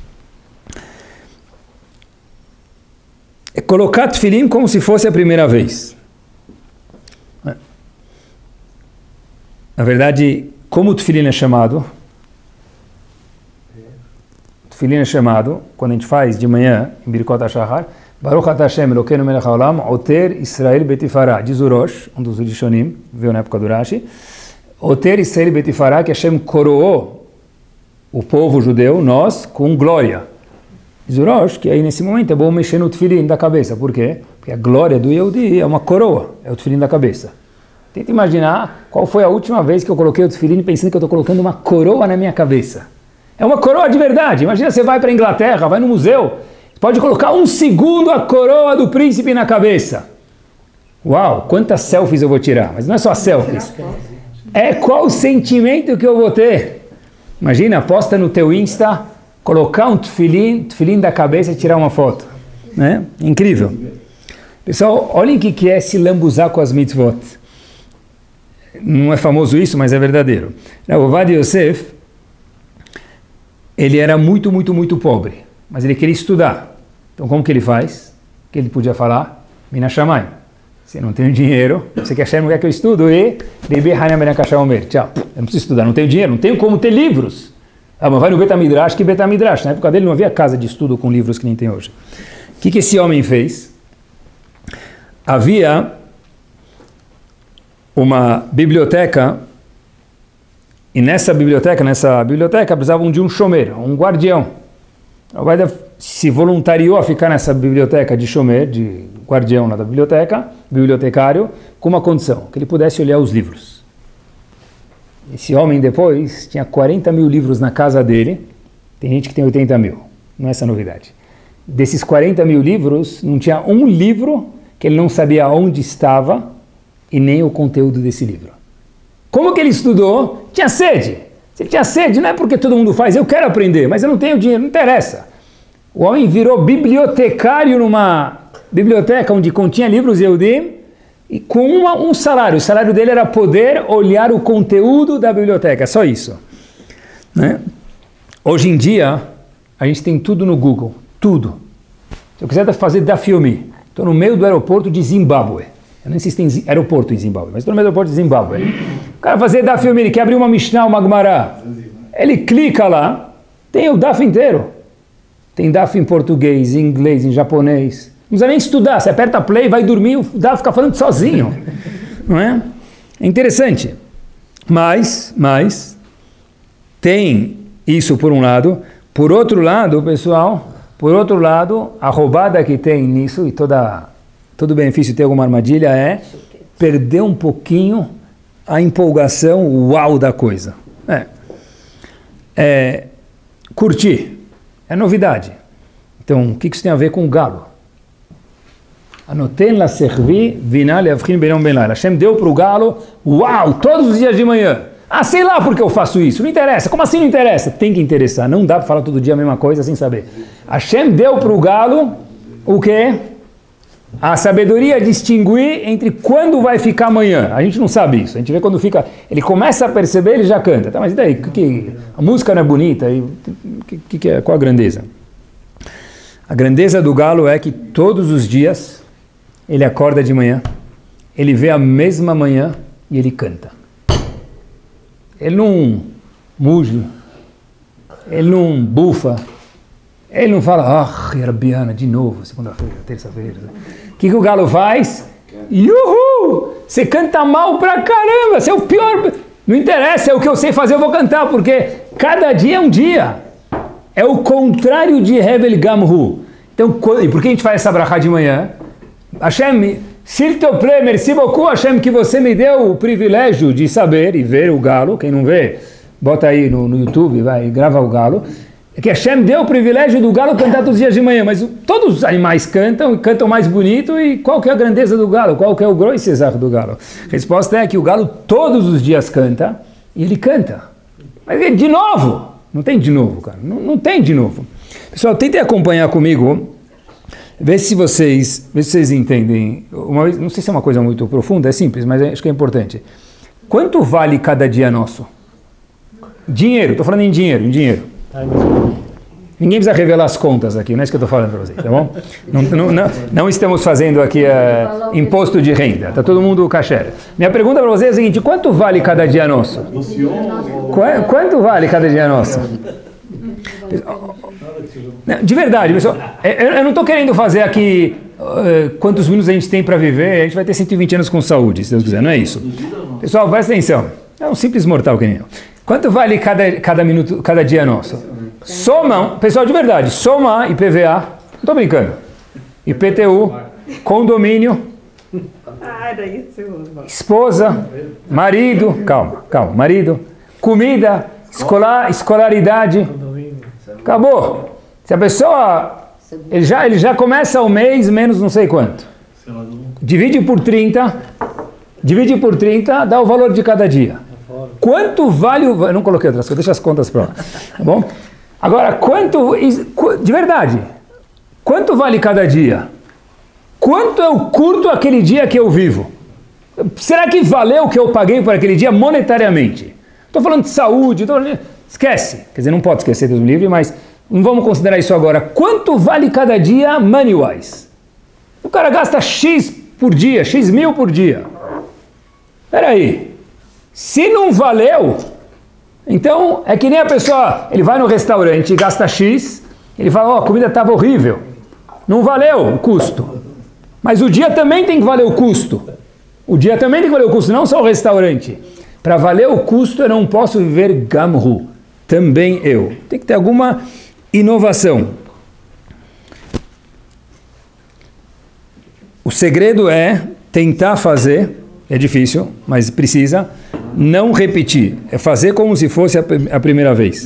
É colocar tefilim como se fosse a primeira vez. Na verdade, como o tefilim é chamado? O tefilim é chamado, quando a gente faz de manhã, em Birkot HaShachar, Baruch Ata Hashem Elokeinu Melech HaOlam, Oter Israel Betifará. Diz o Rosh, um dos Rishonim, veio na época do Rashi. Oter Israel Betifará, que Hashem coroou o povo judeu, nós, com glória. Diz o Rosh que aí nesse momento é bom mexer no tefilim da cabeça. Por quê? Porque a glória do Yehudi é uma coroa, é o tefilim da cabeça. Tenta imaginar qual foi a última vez que eu coloquei o tefilim pensando que eu estou colocando uma coroa na minha cabeça. É uma coroa de verdade. Imagina, você vai para a Inglaterra, vai no museu, pode colocar um segundo a coroa do príncipe na cabeça. Uau, quantas selfies eu vou tirar? Mas não é só selfies. É qual o sentimento que eu vou ter. Imagina, posta no teu Insta, colocar um tefilim, tefilim da cabeça e tirar uma foto. Né? Incrível. Pessoal, olhem o que, que é se lambuzar com as mitzvot. Não é famoso isso, mas é verdadeiro. O Ovadia Yosef, ele era muito, muito, muito pobre. Mas ele queria estudar. Então como que ele faz? O que ele podia falar? Mina Shamayim. Se não tenho dinheiro, você quer não quer que eu estudo? E tchau. Eu não preciso estudar, não tenho dinheiro, não tenho como ter livros. Ah, mas vai no Betamidrash, que Betamidrash. Na época dele não havia casa de estudo com livros que nem tem hoje. O que, que esse homem fez? Havia uma biblioteca, e nessa biblioteca, nessa biblioteca precisavam de um shomer, um guardião. O Vaida se voluntariou a ficar nessa biblioteca de shomer, de guardião lá da biblioteca, bibliotecário, com uma condição, que ele pudesse olhar os livros. Esse homem depois tinha quarenta mil livros na casa dele, tem gente que tem oitenta mil, não é essa novidade. Desses quarenta mil livros, não tinha um livro que ele não sabia onde estava e nem o conteúdo desse livro. Como que ele estudou? Tinha sede. Se ele tinha sede, não é porque todo mundo faz, eu quero aprender, mas eu não tenho dinheiro, não interessa. O homem virou bibliotecário numa biblioteca onde continha livros Yehudim e com uma, um salário. O salário dele era poder olhar o conteúdo da biblioteca, só isso. Né? Hoje em dia, a gente tem tudo no Google, tudo. Se eu quiser fazer da filme, estou no meio do aeroporto de Zimbábue. Eu não sei se tem aeroporto em Zimbábue, mas estou no meio do aeroporto de Zimbábue. O cara fazer da filme, ele quer abrir uma Mishnah, uma Gemara. Ele clica lá, tem o daf inteiro. Tem daf em português, em inglês, em japonês. Não precisa nem estudar, você aperta play, vai dormir, o daf fica falando sozinho. Não é? É interessante. Mas, mas, tem isso por um lado. Por outro lado, pessoal, por outro lado, a roubada que tem nisso, e toda, todo benefício de ter alguma armadilha, é perder um pouquinho a empolgação, o uau da coisa. É. É, curtir. É novidade. Então, o que isso tem a ver com o galo? Anoten la servi, vinal avchin benam benal. Hashem deu para o galo, uau, todos os dias de manhã. Ah, sei lá porque eu faço isso. Não interessa. Como assim não interessa? Tem que interessar. Não dá para falar todo dia a mesma coisa sem saber. Hashem deu para o galo o quê? A sabedoria distinguir entre quando vai ficar amanhã. A gente não sabe isso. A gente vê quando fica... Ele começa a perceber, ele já canta. Tá, mas e daí? Que, que, a música não é bonita? E, que, que é, qual a grandeza? A grandeza do galo é que todos os dias ele acorda de manhã, ele vê a mesma manhã e ele canta. Ele não muge, ele não bufa, ele não fala, ah, Rabiana, de novo, segunda-feira, terça-feira. O que, que o galo faz? Yuhu! Você canta mal pra caramba, você é o pior. Não interessa, é o que eu sei fazer, eu vou cantar, porque cada dia é um dia. É o contrário de Hevel Gamhu. Então, e por que a gente faz essa brachá de manhã? Hashem, s'il te plaît, merci beaucoup, Hashem, que você me deu o privilégio de saber e ver o galo. Quem não vê, bota aí no, no YouTube, vai, grava o galo. É que Hashem deu o privilégio do galo cantar todos os dias de manhã, mas todos os animais cantam, cantam mais bonito, e qual que é a grandeza do galo? Qual que é o grossezar do galo? A resposta é que o galo todos os dias canta, e ele canta. Mas de novo, não tem de novo, cara, não, não tem de novo. Pessoal, tentem acompanhar comigo, vê se vocês, vê se vocês entendem. Uma vez, não sei se é uma coisa muito profunda, é simples, mas acho que é importante. Quanto vale cada dia nosso? Dinheiro, estou falando em dinheiro, em dinheiro. Ninguém precisa revelar as contas aqui, não é isso que eu estou falando para vocês, tá bom? Não, não, não, não estamos fazendo aqui uh, imposto de renda, está todo mundo kasher. Minha pergunta para vocês é a seguinte, quanto vale cada dia nosso? Qu- quanto vale cada dia nosso? De verdade, pessoal, eu não estou querendo fazer aqui uh, quantos minutos a gente tem para viver, a gente vai ter cento e vinte anos com saúde, se Deus quiser, não é isso. Pessoal, presta atenção, é um simples mortal que nem eu. Quanto vale cada, cada minuto, cada dia nosso? Soma, pessoal de verdade, soma I P V A, não estou brincando, I P T U, condomínio, esposa, marido, calma, calma, marido, comida, escolar, escolaridade, acabou. Se a pessoa, ele já, ele já começa o mês menos não sei quanto. Divide por trinta, divide por trinta, dá o valor de cada dia. Quanto vale o... Eu não coloquei outras coisas, deixa as contas para lá, tá bom? Agora, quanto... De verdade, quanto vale cada dia? Quanto eu curto aquele dia que eu vivo? Será que valeu o que eu paguei por aquele dia monetariamente? Estou falando de saúde, tô... esquece. Quer dizer, não pode esquecer Deus me livre, mas não vamos considerar isso agora. Quanto vale cada dia money-wise? O cara gasta X por dia, X mil por dia. Espera aí. Se não valeu, então é que nem a pessoa, ele vai no restaurante e gasta X, ele fala, ó, oh, a comida estava horrível. Não valeu o custo. Mas o dia também tem que valer o custo. O dia também tem que valer o custo, não só o restaurante. Para valer o custo, eu não posso viver gamru. Também eu. Tem que ter alguma inovação. O segredo é tentar fazer, é difícil, mas precisa, não repetir. É fazer como se fosse a, a primeira vez.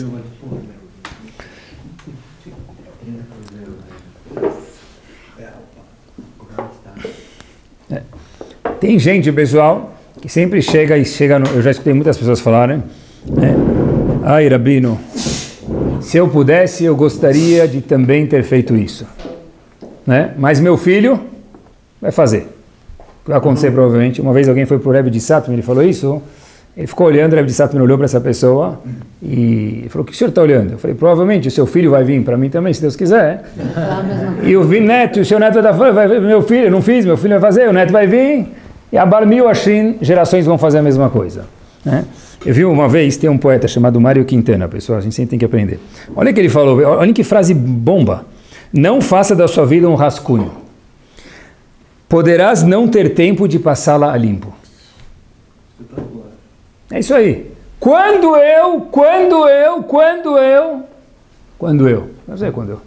É. Tem gente, pessoal, que sempre chega e chega, no, eu já escutei muitas pessoas falarem, né? Ai, Rabino, se eu pudesse, eu gostaria de também ter feito isso. Né? Mas meu filho vai fazer. Vai acontecer provavelmente. Uma vez alguém foi para o Rebbe de Satmar, ele falou isso, ele ficou olhando, o Rebbe de Satmar olhou para essa pessoa e falou, o que o senhor está olhando? Eu falei, provavelmente o seu filho vai vir para mim também, se Deus quiser. E eu vi neto, o seu neto vai dar, vai, meu filho, eu não fiz, meu filho vai fazer, o neto vai vir, e a Bar Mil Ashrin, gerações vão fazer a mesma coisa. Né? Eu vi uma vez, tem um poeta chamado Mário Quintana, pessoal, a gente sempre tem que aprender. Olha o que ele falou, olha que frase bomba. Não faça da sua vida um rascunho. Poderás não ter tempo de passá-la a limpo. É isso aí. Quando eu, quando eu, quando eu, quando eu, não sei quando eu.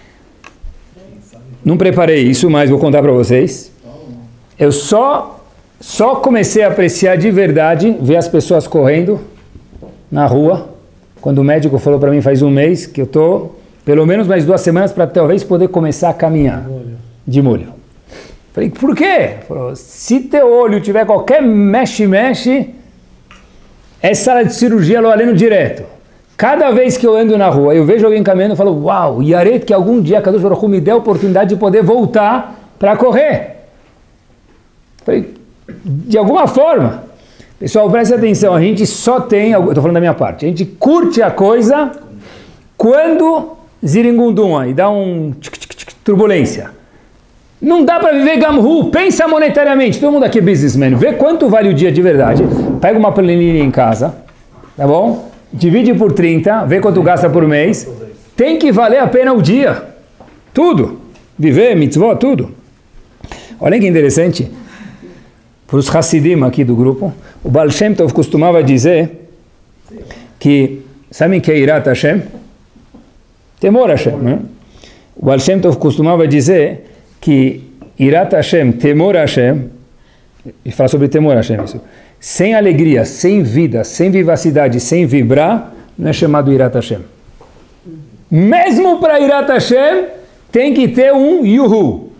Não preparei isso, mas vou contar para vocês. Eu só, só comecei a apreciar de verdade, ver as pessoas correndo na rua, quando o médico falou para mim faz um mês que eu estou, pelo menos mais duas semanas, para talvez poder começar a caminhar de molho. Falei, por quê? Falou, se teu olho tiver qualquer mexe-mexe, é sala de cirurgia lá lendo direto. Cada vez que eu ando na rua, eu vejo alguém caminhando, eu falo, uau, Yaret, que algum dia a Kadosh Baruch Hu me dê a oportunidade de poder voltar para correr. Falei, de alguma forma. Pessoal, preste atenção, a gente só tem, eu estou falando da minha parte, a gente curte a coisa quando ziringundum aí, dá um tic, tic, tic, turbulência. Não dá para viver gamru, pensa monetariamente, todo mundo aqui é businessman, vê quanto vale o dia de verdade, pega uma planilha em casa, tá bom? Divide por trinta, vê quanto gasta por mês, tem que valer a pena o dia, tudo, viver, mitzvot, tudo. Olha que interessante, para os Hassidim aqui do grupo, o Baal Shem Tov costumava dizer que, sabem que é Irat Hashem? Temor Hashem, né? O Baal Shem Tov costumava dizer que Irat Hashem, temor Hashem, e fala sobre temor Hashem, isso, sem alegria, sem vida, sem vivacidade, sem vibrar, não é chamado Irat Hashem. Mesmo para Irat Hashem, tem que ter um yuhu.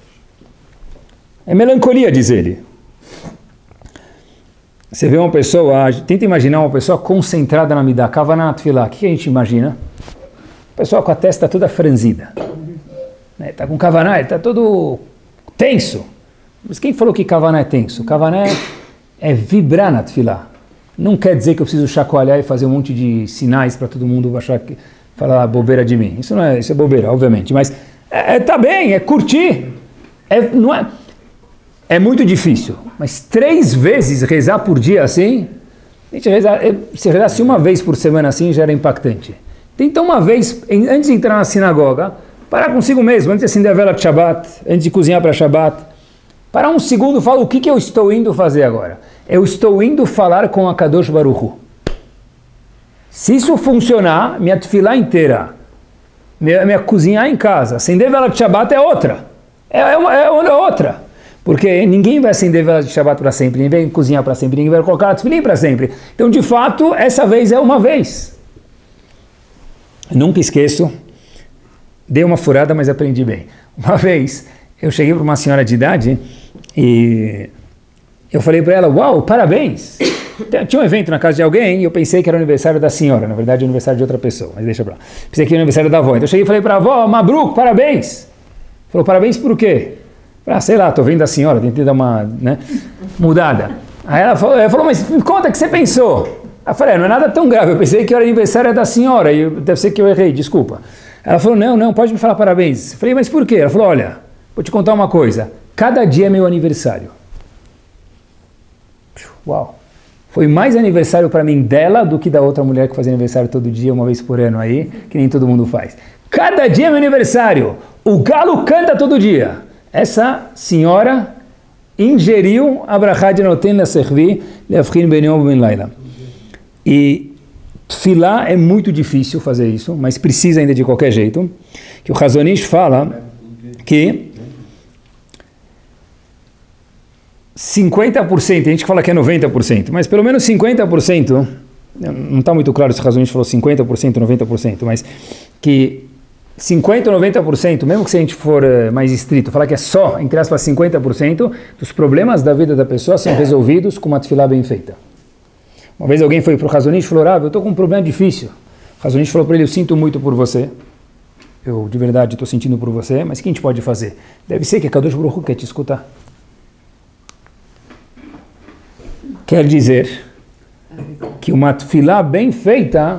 É melancolia, diz ele. Você vê uma pessoa, tenta imaginar uma pessoa concentrada na Midah, Kavanah na Tfilah, o que a gente imagina? A pessoa com a testa toda franzida. Está com Kavanah, está todo tenso. Mas quem falou que Kavanah é tenso? Kavanah é, é vibrar na Tfilah. Não quer dizer que eu preciso chacoalhar e fazer um monte de sinais para todo mundo achar que, falar bobeira de mim. Isso não é, isso é bobeira, obviamente. Mas é, é, tá bem, é curtir. É, não é, é muito difícil. Mas três vezes rezar por dia assim, a gente rezar, se rezasse uma vez por semana assim já era impactante. Tenta uma vez, antes de entrar na sinagoga, parar consigo mesmo, antes de acender a vela de Shabbat, antes de cozinhar para Shabbat. Parar um segundo e falar, o que, que eu estou indo fazer agora? Eu estou indo falar com a Kadosh Baruch Hu. Se isso funcionar, minha tefilá inteira, minha, minha cozinhar em casa, acender vela de Shabbat é outra. É, é, uma, é outra. Porque ninguém vai acender vela de Shabbat para sempre, ninguém vai cozinhar para sempre, ninguém vai colocar tefilim para sempre. Então, de fato, essa vez é uma vez. Eu nunca esqueço, dei uma furada, mas aprendi bem. Uma vez, eu cheguei para uma senhora de idade e eu falei para ela, uau, parabéns! Tinha um evento na casa de alguém e eu pensei que era o aniversário da senhora, na verdade é o aniversário de outra pessoa, mas deixa pra lá. Pensei que era o aniversário da avó, então eu cheguei e falei para a avó, Mabruk, parabéns! Falou, parabéns por quê? Ah, sei lá, tô vendo a senhora, tentei dar uma, né, mudada. Aí ela falou, ela falou, mas me conta o que você pensou. Eu falei, não é nada tão grave, eu pensei que era aniversário da senhora, e deve ser que eu errei, desculpa. Ela falou, não, não, pode me falar parabéns. Eu falei, mas por quê? Ela falou, olha, vou te contar uma coisa, cada dia é meu aniversário. Uau! Foi mais aniversário para mim dela do que da outra mulher que fazia aniversário todo dia, uma vez por ano aí, que nem todo mundo faz. Cada dia é meu aniversário, o galo canta todo dia. Essa senhora ingeriu a brachá de noten la servi leafrin ben yom ben laila. E tefilá é muito difícil fazer isso, mas precisa ainda de qualquer jeito. Que o Chazon Ish fala que cinquenta por cento, a gente fala que é noventa por cento, mas pelo menos cinquenta por cento, não está muito claro se o Chazon Ish falou cinquenta por cento, noventa por cento, mas que cinquenta ou noventa por cento, mesmo que se a gente for uh, mais estrito, falar que é só, entre aspas, cinquenta por cento dos problemas da vida da pessoa são resolvidos com uma tefilá bem feita. Uma vez alguém foi para o Chazon Ish e falou, ah, eu estou com um problema difícil. O Chazon Ish falou para ele, eu sinto muito por você, eu de verdade estou sentindo por você, mas o que a gente pode fazer? Deve ser que a Kadosh Baruch Hu quer te escutar. Quer dizer que uma tefilá bem feita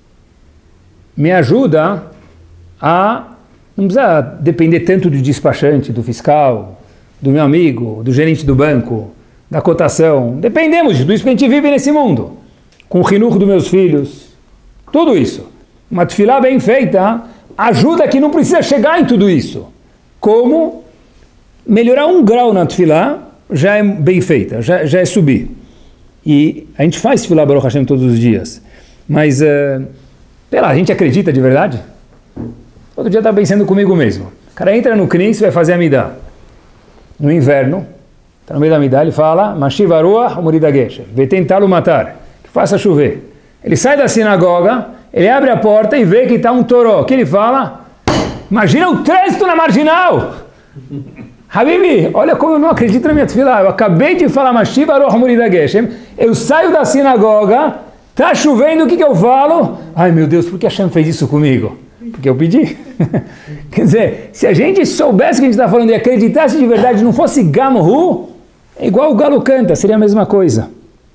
me ajuda a, não precisa depender tanto do despachante, do fiscal, do meu amigo, do gerente do banco, da cotação. Dependemos do isso que a gente vive nesse mundo. Com o rinurro dos meus filhos, tudo isso. Uma tefilá bem feita ajuda que não precisa chegar em tudo isso. Como melhorar um grau na tefilá já é bem feita, já, já é subir. E a gente faz tefilá Baruch Hashem todos os dias. Mas, uh, sei lá, a gente acredita de verdade? Todo dia está pensando comigo mesmo. O cara entra no Knis e vai fazer a Midá. No inverno, está no meio da Midá, ele fala, Mashiva Ruach Umurida Geshem, vem tentá-lo matar, que faça chover. Ele sai da sinagoga, ele abre a porta e vê que está um toró. O que ele fala? Imagina o trânsito na marginal! Habibi, olha como eu não acredito na minha tefilá. Eu acabei de falar Mashiva Ruach Umurida Geshem, eu saio da sinagoga, está chovendo, o que, que eu falo? Ai meu Deus, por que Hashem fez isso comigo? Porque eu pedi. Quer dizer, se a gente soubesse o que a gente está falando e acreditasse de verdade, não fosse Gamhu, é igual o galo canta, seria a mesma coisa.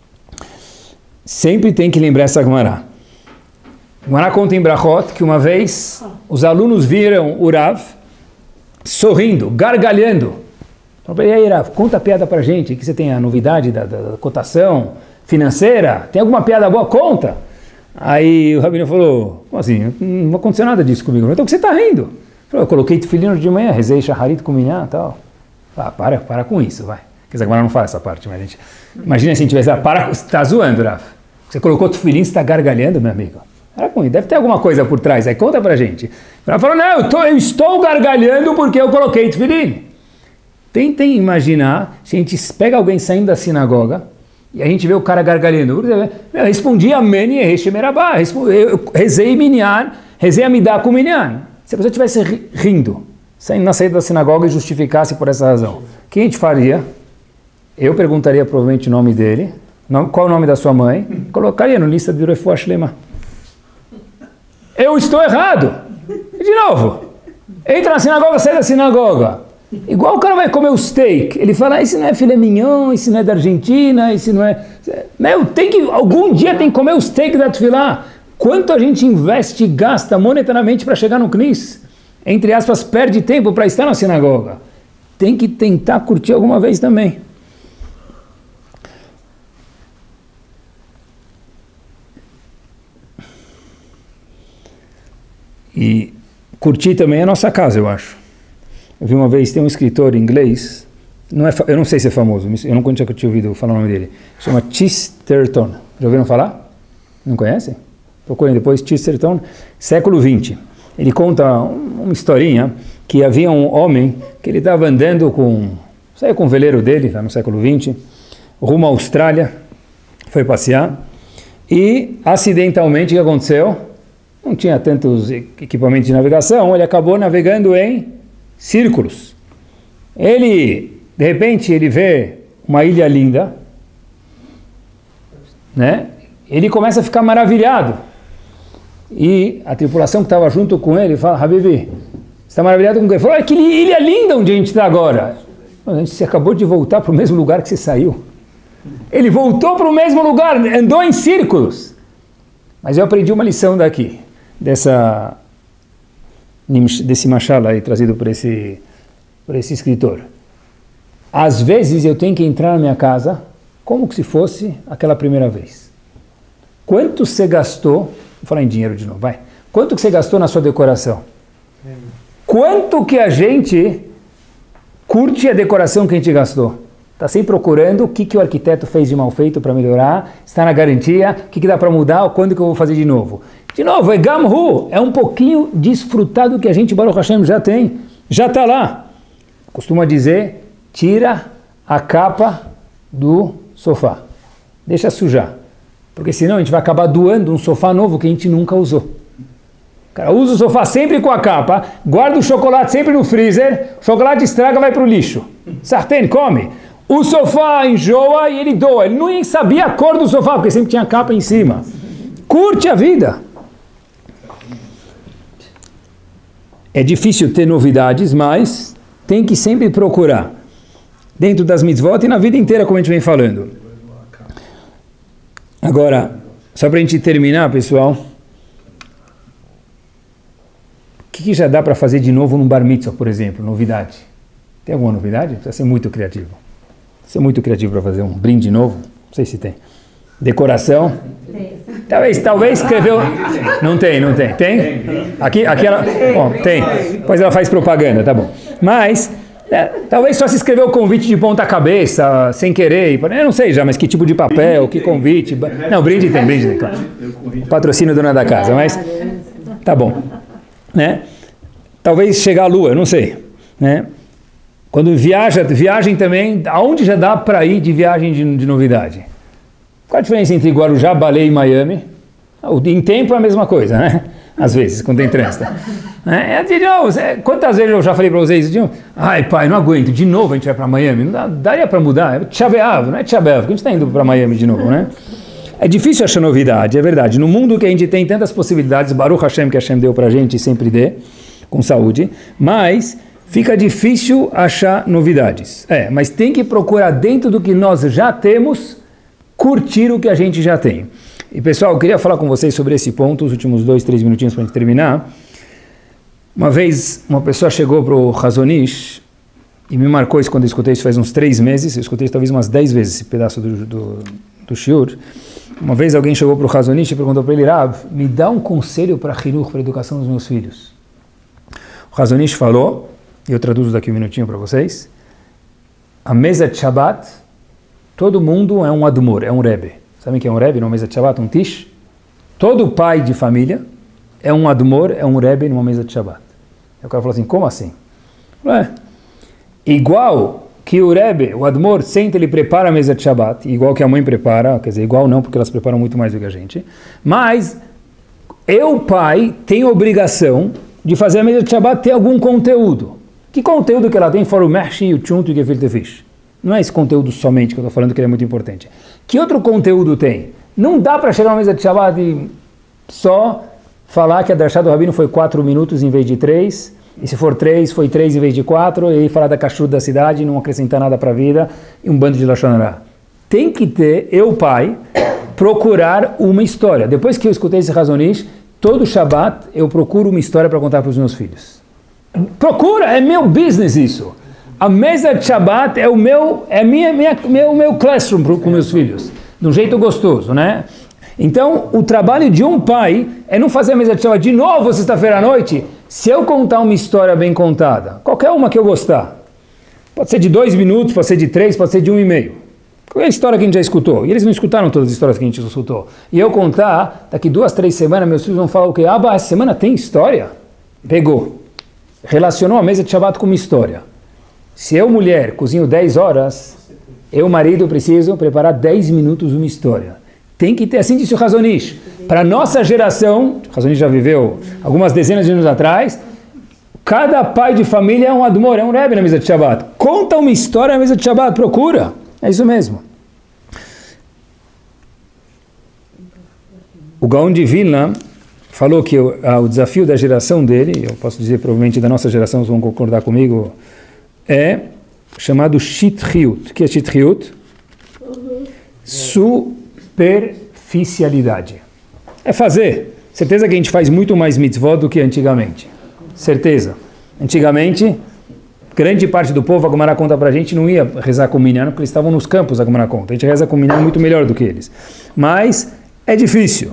Sempre tem que lembrar essa Gemara. Gemara conta em Brachot que uma vez os alunos viram o Rav sorrindo, gargalhando. Então, e aí, Rav, conta a piada pra gente, que você tem a novidade da, da, da cotação financeira, tem alguma piada boa? Conta! Aí o Rabino falou, como assim, não aconteceu nada disso comigo. Então o que você está rindo? Falou, eu coloquei tefilino de manhã, rezei shaharit com minhá e tal. Ah, para, para com isso, vai. Quer dizer, agora não fala essa parte, mas a gente... Imagina se a gente tivesse, ah, para, você está zoando, Rafa. Você colocou tefilino, você está gargalhando, meu amigo. Para com isso, deve ter alguma coisa por trás, aí conta pra gente. Ela falou, não, eu, tô, eu estou gargalhando porque eu coloquei tefilino. Tentem imaginar, se a gente pega alguém saindo da sinagoga, e a gente vê o cara gargalhando. Eu respondi amém e rechemerabá. Eu rezei minyan, rezei amidá com minyan. Se a pessoa estivesse rindo, saindo na saída da sinagoga e justificasse por essa razão, o que a gente faria? Eu perguntaria provavelmente o nome dele, qual é o nome da sua mãe, colocaria no lista de Refuah Shlema. Eu estou errado. E de novo, entra na sinagoga, sai da sinagoga. Igual o cara vai comer o steak, ele fala, isso não é filé mignon, isso não é da Argentina, isso não é... Meu, tem que, algum dia tem que comer o steak da tefilá. Quanto a gente investe e gasta monetariamente para chegar no Knis? Entre aspas, perde tempo para estar na sinagoga. Tem que tentar curtir alguma vez também. E curtir também é a nossa casa, eu acho. Eu vi uma vez, tem um escritor inglês, não é, eu não sei se é famoso, eu não tinha ouvido falar o nome dele, chama Chesterton. Já ouviram falar? Não conhecem? procurem depois, Chesterton, século vinte. Ele conta uma historinha que havia um homem que ele estava andando com, saiu com o veleiro dele, lá no século vinte, rumo à Austrália, foi passear, e acidentalmente o que aconteceu? Não tinha tantos equipamentos de navegação, ele acabou navegando em círculos. Ele, de repente, ele vê uma ilha linda, né? Ele começa a ficar maravilhado. E a tripulação que estava junto com ele fala, Habibi, você está maravilhado com o que? Ele falou, olha que ilha linda onde a gente está agora. A gente acabou de voltar para o mesmo lugar que você saiu. Ele voltou para o mesmo lugar, andou em círculos. Mas eu aprendi uma lição daqui, dessa, desse machal aí, trazido por esse, por esse escritor. Às vezes eu tenho que entrar na minha casa como se fosse aquela primeira vez. Quanto você gastou, vou falar em dinheiro de novo, vai. Quanto que você gastou na sua decoração? Quanto que a gente curte a decoração que a gente gastou? Está sempre procurando o que, que o arquiteto fez de mal feito para melhorar, está na garantia, o que, que dá para mudar, quando que eu vou fazer de novo. De novo, é Gamhu, é um pouquinho desfrutado que a gente, Baruch Hashem, já tem, já está lá. Costuma dizer, tira a capa do sofá, deixa sujar, porque senão a gente vai acabar doando um sofá novo que a gente nunca usou. O cara usa o sofá sempre com a capa, guarda o chocolate sempre no freezer, o chocolate estraga, vai para o lixo. Sartén, come. O sofá enjoa e ele doa. Ele não sabia a cor do sofá, porque sempre tinha a capa em cima. Curte a vida. É difícil ter novidades, mas tem que sempre procurar. Dentro das mitzvot e na vida inteira, como a gente vem falando. Agora, só para a gente terminar, pessoal. O que, que já dá para fazer de novo num bar mitzvah, por exemplo? Novidade. Tem alguma novidade? Precisa ser muito criativo. Ser muito criativo para fazer um brinde novo, não sei se tem. Decoração, talvez, talvez escreveu, não tem, não tem, tem? Aqui, aqui ela, bom, tem, depois ela faz propaganda, tá bom. Mas, é, talvez só se escreveu o convite de ponta cabeça, sem querer, eu não sei já, mas que tipo de papel, que convite, não, brinde tem, brinde tem, claro. Patrocínio dona da casa, mas, tá bom, né? Talvez chegar à lua, eu não sei, né? Quando viaja, viagem também, aonde já dá para ir de viagem de, de novidade? Qual a diferença entre Guarujá, Baleia e Miami? Em tempo é a mesma coisa, né? Às vezes, quando tem trânsito. É, de novo, quantas vezes eu já falei para vocês, de, ai pai, não aguento, de novo a gente vai para Miami, não dá, daria para mudar, é Tchabeav, não é Tchabeav, que a gente está indo para Miami de novo, né? É difícil achar novidade, é verdade. No mundo que a gente tem tantas possibilidades, Baruch Hashem, que Hashem deu para a gente e sempre dê, com saúde, mas fica difícil achar novidades. É, mas tem que procurar dentro do que nós já temos, curtir o que a gente já tem. E pessoal, eu queria falar com vocês sobre esse ponto, os últimos dois, três minutinhos para a gente terminar. Uma vez, uma pessoa chegou para o Hazonish e me marcou isso quando eu escutei isso faz uns três meses, eu escutei isso talvez umas dez vezes, esse pedaço do, do, do shiur. Uma vez alguém chegou para o Hazonish e perguntou para ele, Rav, me dá um conselho para Hinuch, para a educação dos meus filhos. O Hazonish falou, e eu traduzo daqui um minutinho para vocês, a mesa de Shabbat, todo mundo é um admor, é um rebbe. Sabem o que é um rebbe numa mesa de Shabbat? Um tish? Todo pai de família é um admor, é um rebbe numa mesa de Shabbat. Aí o cara falou assim, como assim? É. Igual que o rebbe, o admor, senta, ele prepara a mesa de Shabbat, igual que a mãe prepara, quer dizer, igual não, porque elas preparam muito mais do que a gente, mas eu, pai, tenho obrigação de fazer a mesa de Shabbat ter algum conteúdo. Que conteúdo que ela tem fora o Mershi e o Tchunto e o Gefilte Fish? Não é esse conteúdo somente que eu estou falando que ele é muito importante. Que outro conteúdo tem? Não dá para chegar a uma mesa de Shabbat e só falar que a Darshá do Rabino foi quatro minutos em vez de três, e se for três, foi três em vez de quatro, e aí falar da kashrut da cidade, não acrescentar nada para a vida, e um bando de Lashon Hara. Tem que ter, eu pai, procurar uma história. Depois que eu escutei esse Hazonish, todo Shabbat eu procuro uma história para contar para os meus filhos. Procura, é meu business isso. A mesa de Shabbat é o meu, é minha, minha, meu, meu classroom pro, com meus filhos, de um jeito gostoso, né? Então, o trabalho de um pai é não fazer a mesa de Shabbat de novo sexta-feira à noite, se eu contar uma história bem contada, qualquer uma que eu gostar, pode ser de dois minutos, pode ser de três, pode ser de um e meio. Qual é a história que a gente já escutou? E eles não escutaram todas as histórias que a gente escutou. E eu contar, daqui duas, três semanas, meus filhos vão falar o quê? Ah, bah, essa semana tem história? Pegou. Relacionou a mesa de Shabbat com uma história. Se eu, mulher, cozinho dez horas, eu, marido, preciso preparar dez minutos uma história. Tem que ter, assim disse o Hazonish. Para a nossa geração, o Hazonish já viveu algumas dezenas de anos atrás, cada pai de família é um admor, é um rebbe na mesa de Shabbat. Conta uma história na mesa de Shabbat, procura. É isso mesmo. O Gaon de Vilna falou que o, a, o desafio da geração dele, eu posso dizer provavelmente da nossa geração, vocês vão concordar comigo, é chamado Shitchiut. O que é Shitchiut? Uhum. Superficialidade. É fazer. Certeza que a gente faz muito mais mitzvot do que antigamente. Certeza. Antigamente, grande parte do povo, a Gemara conta pra gente, não ia rezar com o minyan, porque eles estavam nos campos, a Gemara conta. A gente reza com o minyan muito melhor do que eles. Mas é difícil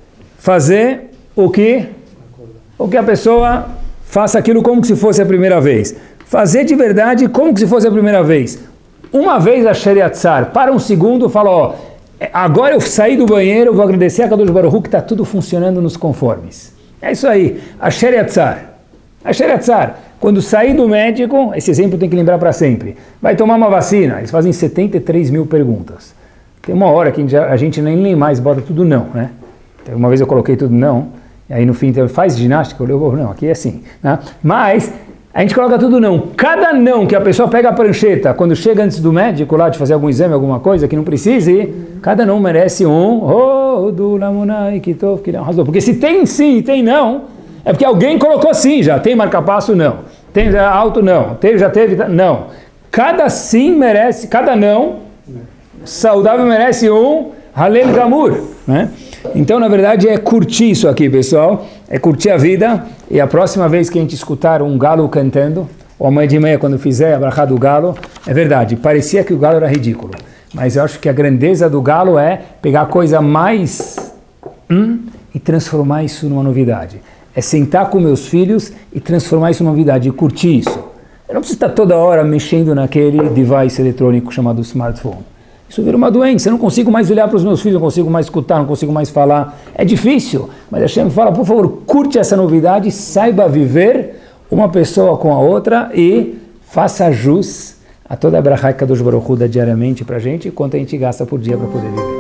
fazer o que, o que a pessoa faça aquilo como se fosse a primeira vez. Fazer de verdade como se fosse a primeira vez. Uma vez a Sheriatzar, para um segundo, fala, ó, agora eu saí do banheiro, vou agradecer a Kadosh Baruch Hu que está tudo funcionando nos conformes. É isso aí, a Sheriatzar. A Sheriatzar, quando sair do médico, esse exemplo tem que lembrar para sempre, vai tomar uma vacina, eles fazem setenta e três mil perguntas. Tem uma hora que a gente, a gente nem lê mais, bota tudo não, né? Então, uma vez eu coloquei tudo não, e aí no fim, então, faz ginástica, eu leio, não, aqui é assim. Né? Mas a gente coloca tudo não. Cada não que a pessoa pega a prancheta, quando chega antes do médico lá de fazer algum exame, alguma coisa que não precise, cada não merece um, oh, do lamunai, kitov, que razão. Porque se tem sim e tem não, é porque alguém colocou sim já. Tem marca-passo? Não. Tem alto? Não. Teve, já teve? Não. Cada sim merece, cada não, saudável merece um halel gamur, né? Então, na verdade, é curtir isso aqui, pessoal. É curtir a vida. E a próxima vez que a gente escutar um galo cantando, ou amanhã de manhã, quando fizer a brachá do galo, é verdade, parecia que o galo era ridículo. Mas eu acho que a grandeza do galo é pegar a coisa mais hum, e transformar isso numa novidade. É sentar com meus filhos e transformar isso numa novidade, e curtir isso. Eu não preciso estar toda hora mexendo naquele device eletrônico chamado smartphone. Isso vira uma doença, eu não consigo mais olhar para os meus filhos, não consigo mais escutar, não consigo mais falar. É difícil, mas Hashem fala, por favor, curte essa novidade, saiba viver uma pessoa com a outra e faça jus a toda a brachá que Kadosh Baruch Hu dá diariamente para a gente, quanto a gente gasta por dia para poder viver.